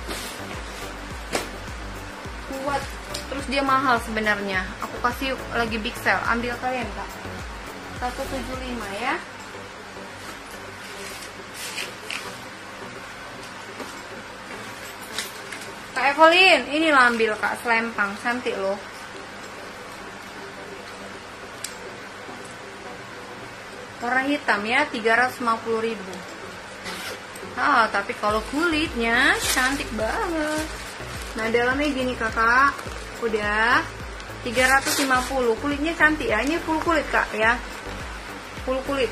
kuat. Terus dia mahal sebenarnya. Aku kasih lagi big sale, ambil kalian kak, seratus tujuh puluh lima ya. Kak Evelyn, ini lah ambil kak, selempang, cantik loh. Warna hitam ya, tiga ratus lima puluh ribu. Ah, tapi kalau kulitnya cantik banget. Nah, dalamnya gini kakak. Udah tiga ratus lima puluh. Kulitnya cantik ya. Ini full kulit kak ya. Full kulit.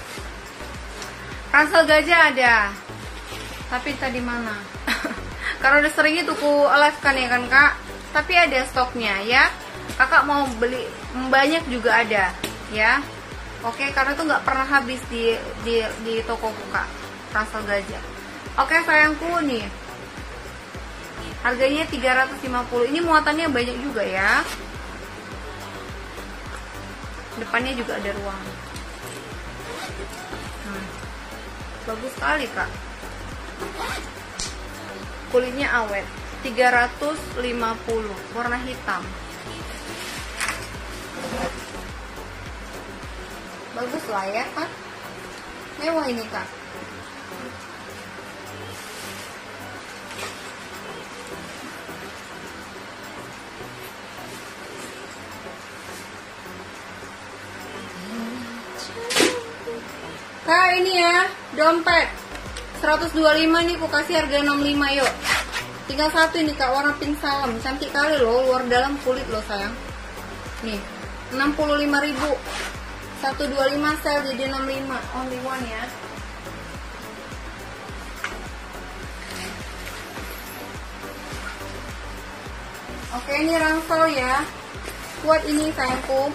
Ransel gajah ada. Tapi tadi mana? Karena udah sering itu ku live kan ya kan kak. Tapi ada stoknya ya. Kakak mau beli banyak juga ada ya. Oke, karena tuh nggak pernah habis di di di toko kak, ransel gajah. Oke sayangku nih, harganya tiga ratus lima puluh. Ini muatannya banyak juga ya. Depannya juga ada ruang. Hmm. Bagus sekali kak. Kulitnya awet. tiga ratus lima puluh, warna hitam. Bagus lah ya kan, mewah ini kak. Kak, ini ya, dompet seratus dua puluh lima nih, aku kasih harga enam puluh lima, yuk. Tinggal satu ini Kak, warna pink salam. Cantik kali loh, luar dalam kulit loh sayang. Nih, enam puluh lima ribu. seratus dua puluh lima sel jadi enam puluh lima. Only one ya. Oke, ini ransel ya. Kuat ini sayangku.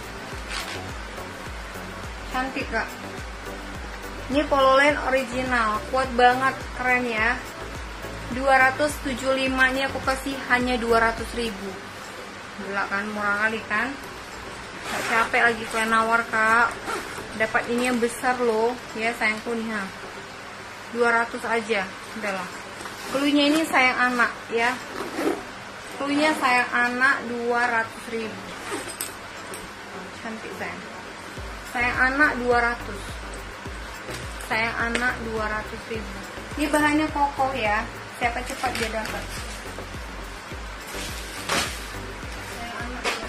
Cantik Kak. Ini Pololand original, kuat banget, keren ya. dua ratus tujuh puluh lima nya aku kasih hanya dua ratus ribu. Gila kan, murah kali kan. Gak capek lagi kalian nawar Kak. Dapat ini yang besar loh ya sayangku nih ha. dua ratus aja, udahlah. Cluenya ini sayang anak ya. Cluenya sayang anak dua ratus ribu. Cantik sayang. Sayang anak dua ratus. Sayang anak dua ratus ribu. Ini bahannya kokoh ya. Siapa cepat dia dapat. Sayang anak ya.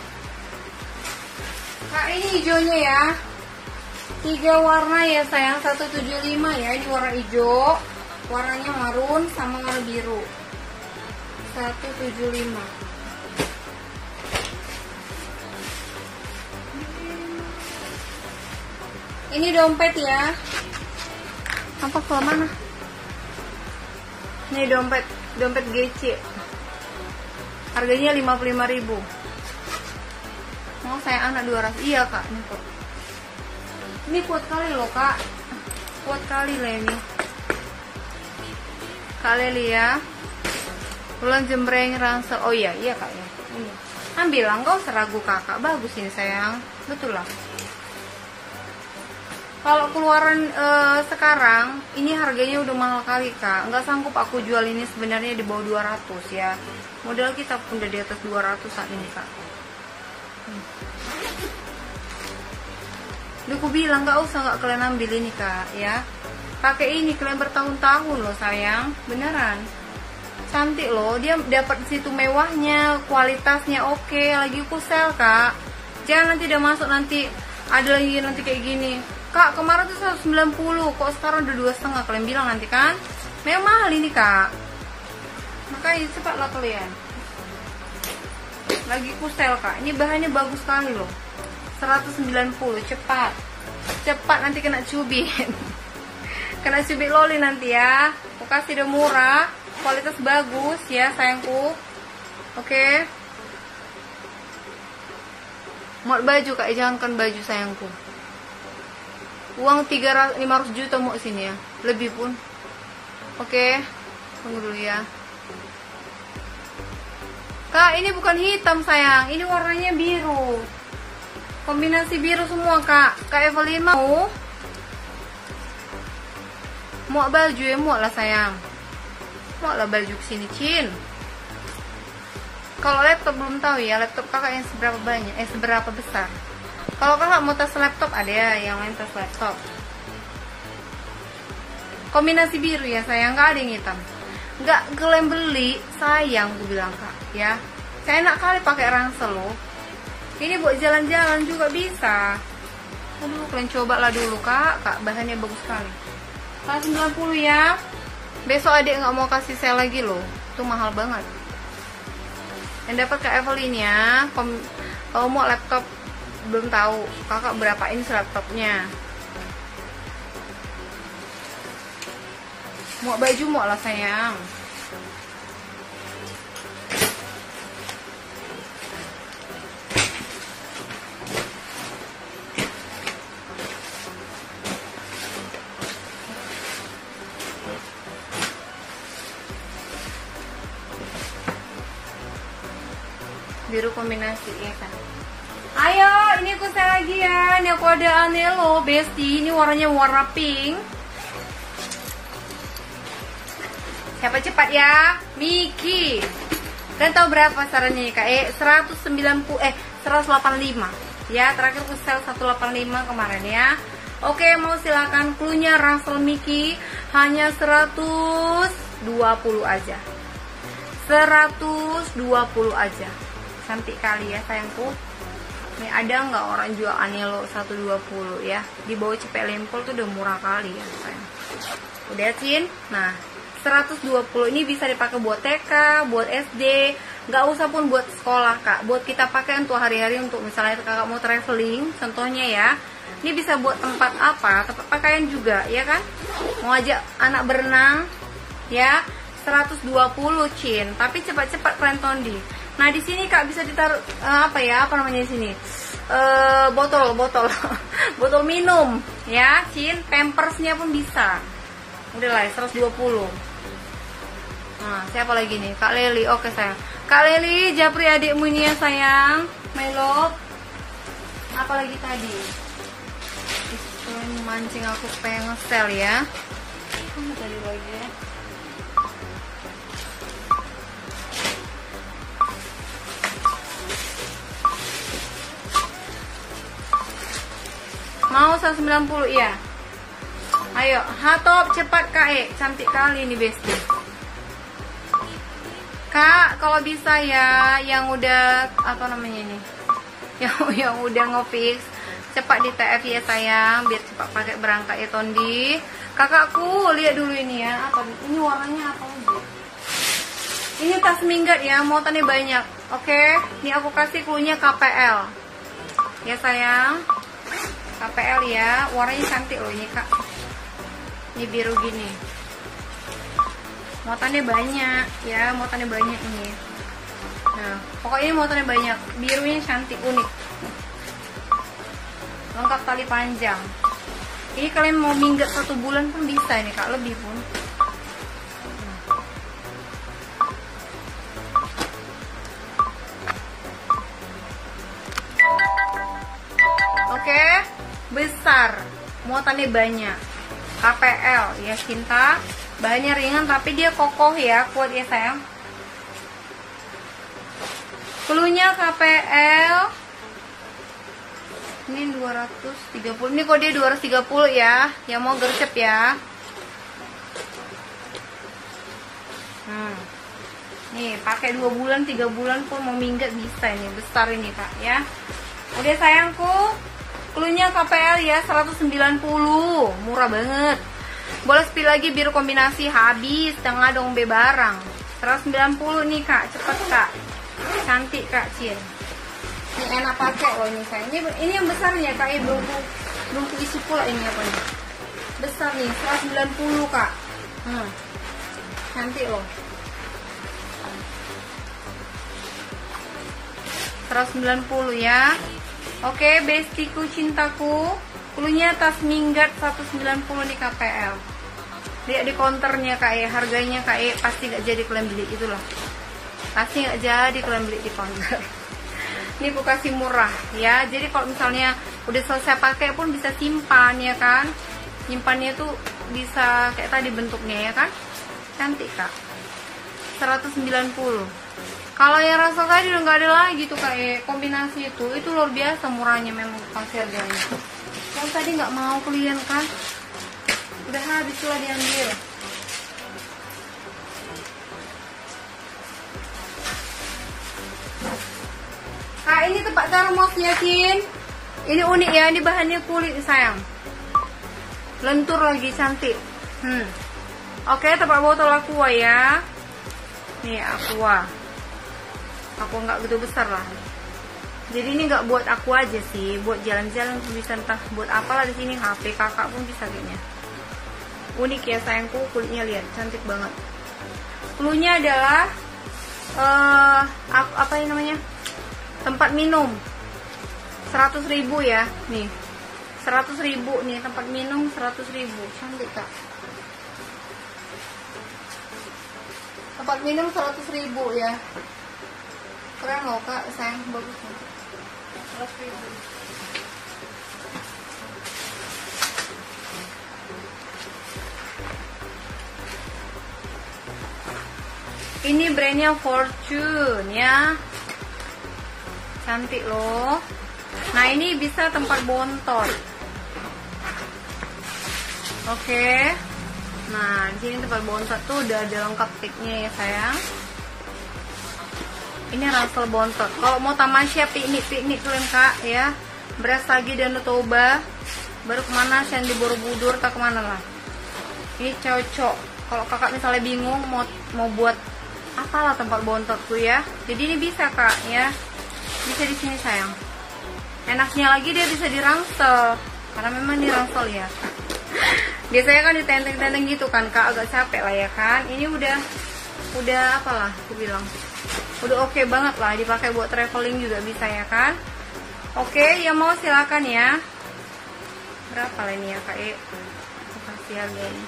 Kak, ini hijaunya ya. Tiga warna ya sayang. seratus tujuh puluh lima ya. Ini warna hijau, warnanya marun sama warna biru. seratus tujuh puluh lima. Ini dompet ya. Apa ke mana? Ini dompet, dompet G C. Harganya lima puluh lima ribu. Mau saya anak dua ratus. Iya Kak, ini kok. Ini kuat kali loh Kak. Kuat kali lah ini. Kali ya. Bulan jembreng ransel. Oh iya, iya Kak ya. Ini. Ambil lah, enggak usah ragu Kakak. Bagus ini sayang. Betul lah. Kalau keluaran e, sekarang, ini harganya udah mahal kali Kak. Nggak sanggup aku jual ini sebenarnya di bawah dua ratus ya. Modal kita pun udah di atas dua ratus saat ini Kak. Hmm. Udah aku bilang nggak usah nggak kalian ambil ini Kak ya. Pakai ini kalian bertahun-tahun loh sayang. Beneran. Cantik loh. Dia dapat di situ mewahnya, kualitasnya oke. Lagi aku sel Kak. Jangan nanti udah masuk nanti ada lagi nanti kayak gini. Kak, kemarin tuh seratus sembilan puluh, kok sekarang udah dua setengah kalian bilang nanti kan? Memang mahal ini Kak. Makanya cepatlah kalian. Lagi kusel Kak. Ini bahannya bagus sekali loh. seratus sembilan puluh, cepat. Cepat nanti kena cubit. Kena cubit loli nanti ya. Aku kasih udah murah, kualitas bagus ya sayangku. Oke. Mau baju Kak, jangankan baju sayangku. Uang tiga ratus lima ratus juta mau sini ya. Lebih pun. Oke. Tunggu dulu ya. Kak, ini bukan hitam sayang. Ini warnanya biru. Kombinasi biru semua Kak. Kak Evelyn mau? Mau baju ya, mau lah sayang. Mau lah baju kesini Cin. Kalau laptop belum tahu ya. Laptop kakak yang seberapa banyak. Eh seberapa besar. Kalau kakak mau tas laptop ada ya, yang lain tas laptop. Kombinasi biru ya sayang, nggak ada yang hitam. Nggak kalian beli, sayang gue bilang Kak ya. Saya enak kali pakai ransel loh. Ini buat jalan-jalan juga bisa. Aduh, kalian coba lah dulu Kak. Kak, bahannya bagus sekali. seratus sembilan puluh ya. Besok adik nggak mau kasih saya lagi loh. Itu mahal banget. Yang dapat Kak Evelyn ya. Kalau mau laptop belum tahu kakak berapa ini laptopnya. Mau baju mau lah sayang. Biru kombinasi ya kan. Ayo, ini aku saya lagi ya. Ini aku ada aneh loh, Besti. Ini warnanya warna pink. Siapa cepat ya? Miki. Kalian tahu berapa sarannya Kak? Eh, seratus sembilan puluh eh seratus delapan puluh lima. Ya, terakhir aku sel seratus delapan puluh lima kemarin ya. Oke, mau silakan cluenya ransel Miki hanya seratus dua puluh aja. seratus dua puluh aja. Cantik kali ya sayangku. Nih ada nggak orang jual Anello seratus dua puluh ya? Di bawah C P Lempol tuh udah murah kali ya sayang. Udah Cin. Nah, seratus dua puluh ini bisa dipakai buat T K, buat S D, nggak usah pun buat sekolah Kak. Buat kita pakai untuk hari-hari, untuk misalnya Kakak mau traveling, contohnya ya. Ini bisa buat tempat apa? Tempat pakaian juga, ya kan? Mau ajak anak berenang, ya. seratus dua puluh Cin, tapi cepat-cepat kalian tondi. Nah, di sini Kak bisa ditaruh uh, apa ya? Apa namanya di sini? Uh, botol, botol. Botol minum, ya, Cin. Pampersnya pun bisa. Udah lah, seratus dua puluh. Nah, siapa lagi nih? Kak Leli. Oke, sayang. Kak Leli, japri adikmu ini ya, sayang. My love. Apa lagi tadi? Itu mancing aku pengen nge-sell ya. Apa tadi lagi ya? Mau seratus sembilan puluh ya. Ayo, hatop cepat Kak E. Cantik kali ini Besti. Kak, kalau bisa ya yang udah apa namanya ini? Yang yang udah ngefix cepat di T F ya sayang, biar cepat pakai berangkat ya Tondi. Kakakku, lihat dulu ini ya. Apa ini warnanya apa lagi? Ini tas minggat ya, muatannya banyak. Oke, ini aku kasih cluenya K P L. Ya sayang. K P L ya, warnanya cantik loh ini Kak. Ini biru gini. Muatannya banyak ya, muatannya banyak ini. Nah, pokoknya ini muatannya banyak. Birunya cantik, unik. Lengkap tali panjang. Ini kalian mau minggat satu bulan pun bisa ini Kak, lebih pun. Oke, besar, muatannya banyak. K P L ya cinta, bahannya ringan tapi dia kokoh ya, kuat ya sayang. Cluenya K P L. Ini dua ratus tiga puluh. Ini kok dia dua ratus tiga puluh ya. Yang mau gercep ya. Hmm. Nih, pakai dua bulan, tiga bulan pun mau minggat bisa ini, besar ini Kak ya. Udah sayangku. Cluenya K P L ya, seratus sembilan puluh. Murah banget. Boleh spill lagi biru kombinasi, habis setengah dong be barang. seratus sembilan puluh nih Kak, cepet Kak. Cantik Kak Cin. Ini enak pakai loh ini sayang. Ini, ini yang besarnya Kak, belum belum isi pula ini apa nih. Besar nih, seratus sembilan puluh Kak. Hmm. Cantik loh. seratus sembilan puluh ya. Oke, bestiku cintaku. Cluenya tas minggat seratus sembilan puluh di K P L. Lihat di counternya Kak E, harganya Kak E pasti gak jadi kalian beli itulah. Pasti gak jadi kalian beli di counter. Ini aku kasih murah ya. Jadi kalau misalnya udah selesai pakai pun bisa simpan ya kan. Simpannya tuh bisa kayak tadi bentuknya ya kan. Cantik Kak. seratus sembilan puluh. Kalau yang rasa tadi udah nggak ada lagi tuh kayak kombinasi itu, itu luar biasa murahnya memang pasti harganya. Yang tadi nggak mau kalian kan, udah habis lah diambil. Kak ini tempat termosnya Cin, ini unik ya, ini bahannya kulit sayang, lentur lagi cantik. Hmm. Oke, tempat botol aqua ya, nih aqua. Aku nggak gitu besar lah. Jadi ini nggak buat aku aja sih, buat jalan-jalan bisa entah buat apalah di sini. H P kakak pun bisa kayaknya. Unik ya sayangku, kulitnya lihat cantik banget. Cluenya adalah uh, apa ini namanya? Tempat minum. seratus ribu ya, nih. seratus ribu nih tempat minum seratus ribu. Cantik Kak. Tempat minum seratus ribu ya. Keren loh Kak, sayang, bagus nih. seratus ribu. Ini brandnya Fortune ya. Cantik loh. Nah, ini bisa tempat bontot. Oke. Nah, di sini tempat bontot tuh udah ada lengkap tiknya ya sayang. Ini ransel bontot. Kalau mau tamasya piknik-piknik kalian kak ya, beras lagi dan Toba, baru kemana Candi Borobudur tak kemana lah. Ini cocok. Kalau kakak misalnya bingung mau mau buat apalah tempat bontotku ya, jadi ini bisa kak ya, bisa di sini sayang. Enaknya lagi dia bisa diransel, karena memang diransel ya. Biasanya kan ditenteng-tenteng gitu kan kak, agak capek lah ya kan. Ini udah udah apalah aku bilang, udah oke okay banget lah, dipakai buat traveling juga bisa ya kan. Oke okay, yang mau silakan ya. Berapa lah ini ya kak E? Aku kasih harga ini.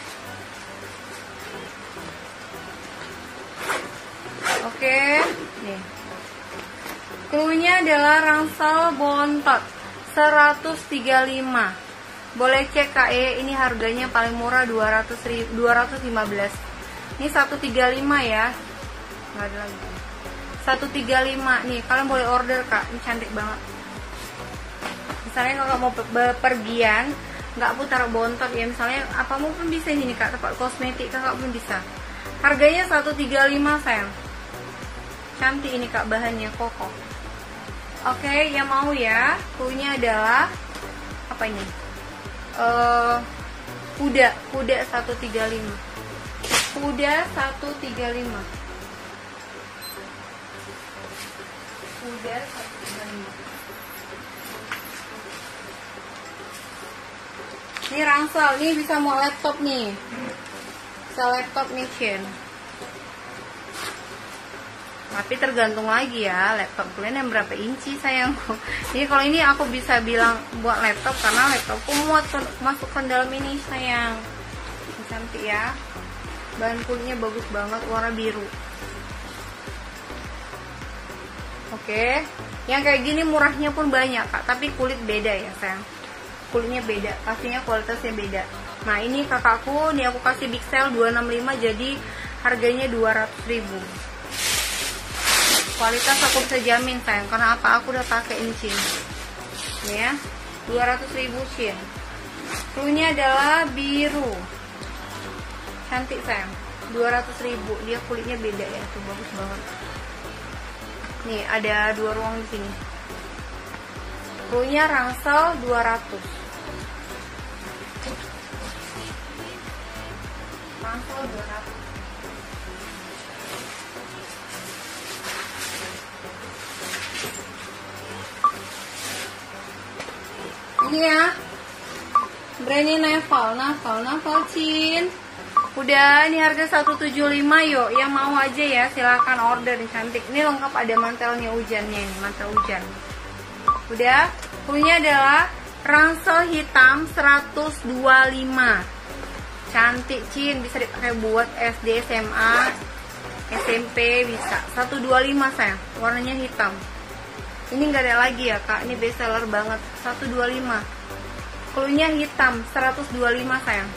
Oke okay. Nih, cluenya adalah ransel bontot seratus tiga puluh lima. Boleh cek kak E, ini harganya paling murah dua ratus lima belas. Ini seratus tiga puluh lima ya, nggak ada lagi. Seratus tiga puluh lima nih, kalian boleh order kak, ini cantik banget. Misalnya kalau mau bepergian nggak putar bontot ya, misalnya apa pun bisa ini nih kak, tempat kosmetik kakak pun bisa. Harganya seratus tiga puluh lima sayang. Cantik ini kak, bahannya kokoh. Oke yang mau ya, cluenya adalah apa ini, uh, kuda kuda seratus tiga puluh lima. Kuda seratus tiga puluh lima. Kuda seratus tiga puluh lima. Ini ransel, ini bisa mau laptop nih. Bisa laptop nih Shin. Tapi tergantung lagi ya, laptop kalian yang berapa inci sayangku. Ini kalau ini aku bisa bilang buat laptop karena laptopku muat masuk ke dalam ini sayang. Ini cantik ya. Bahan kulitnya bagus banget, warna biru. Oke, yang kayak gini murahnya pun banyak kak, tapi kulit beda ya sayang. Kulitnya beda, pastinya kualitasnya beda. Nah ini kakakku, ini aku kasih big sale dua ratus enam puluh lima, jadi harganya dua ratus ribu. Kualitas aku bisa jamin sayang, karena apa, aku udah pakai ini Chin. Ini ya, dua ratus ribu Chin. Cluenya adalah biru. Cantik sayang, dua ratus ribu. Dia kulitnya beda ya, tuh bagus banget. Nih ada dua ruang di sini. Cluenya ransel dua ratus. Ransel dua ratus. Ini ya, brandnya Naval, Naval, Naval Chin. Udah, ini harga seratus tujuh puluh lima yuk. Yang mau aja ya, silakan order, nih cantik. Ini lengkap ada mantelnya hujannya nih, mantel hujan. Udah, punya adalah ransel hitam seratus dua puluh lima. Cantik Chin, bisa dipakai buat S D, S M A, S M P bisa. seratus dua puluh lima sayang, warnanya hitam. Ini nggak ada lagi ya kak, ini best seller banget, seratus dua puluh lima. Cluenya hitam, seratus dua puluh lima sayang.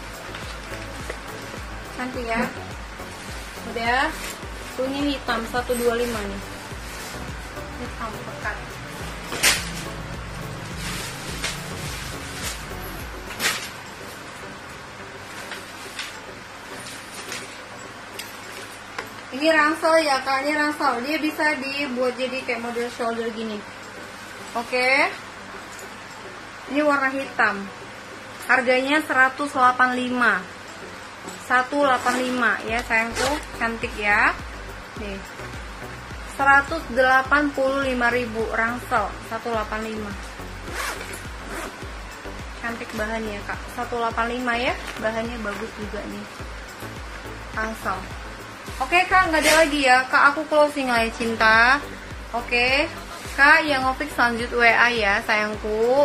Cantik ya. Udah, cluenya hitam, seratus dua puluh lima nih. Hitam pekat. Ini ransel ya kak, ini ransel, dia bisa dibuat jadi kayak model shoulder gini. Oke, ini warna hitam, harganya seratus delapan puluh lima. seratus delapan puluh lima ya sayangku, cantik ya. Nih, seratus delapan puluh lima ribu ransel, seratus delapan puluh lima. Cantik bahannya kak, seratus delapan puluh lima ya, bahannya bagus juga nih. Ransel. Oke kak, nggak ada lagi ya kak, aku closing lah ya cinta. Oke kak, yang ngopik lanjut W A ya sayangku.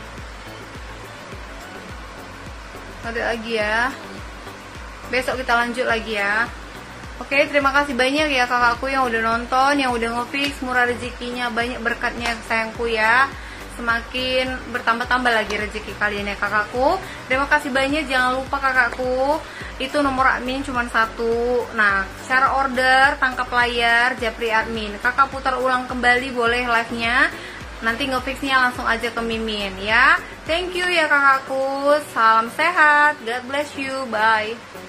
Nggak ada lagi ya, besok kita lanjut lagi ya. Oke, terima kasih banyak ya kakakku yang udah nonton, yang udah ngopik. Murah rezekinya, banyak berkatnya sayangku ya. Semakin bertambah-tambah lagi rezeki kalian ya kakakku. Terima kasih banyak, jangan lupa kakakku, itu nomor admin cuma satu. Nah, cara order tangkap layar Japri admin. Kakak putar ulang kembali boleh live-nya. Nanti ngefixnya langsung aja ke Mimin ya. Thank you ya kakakku. Salam sehat. God bless you. Bye.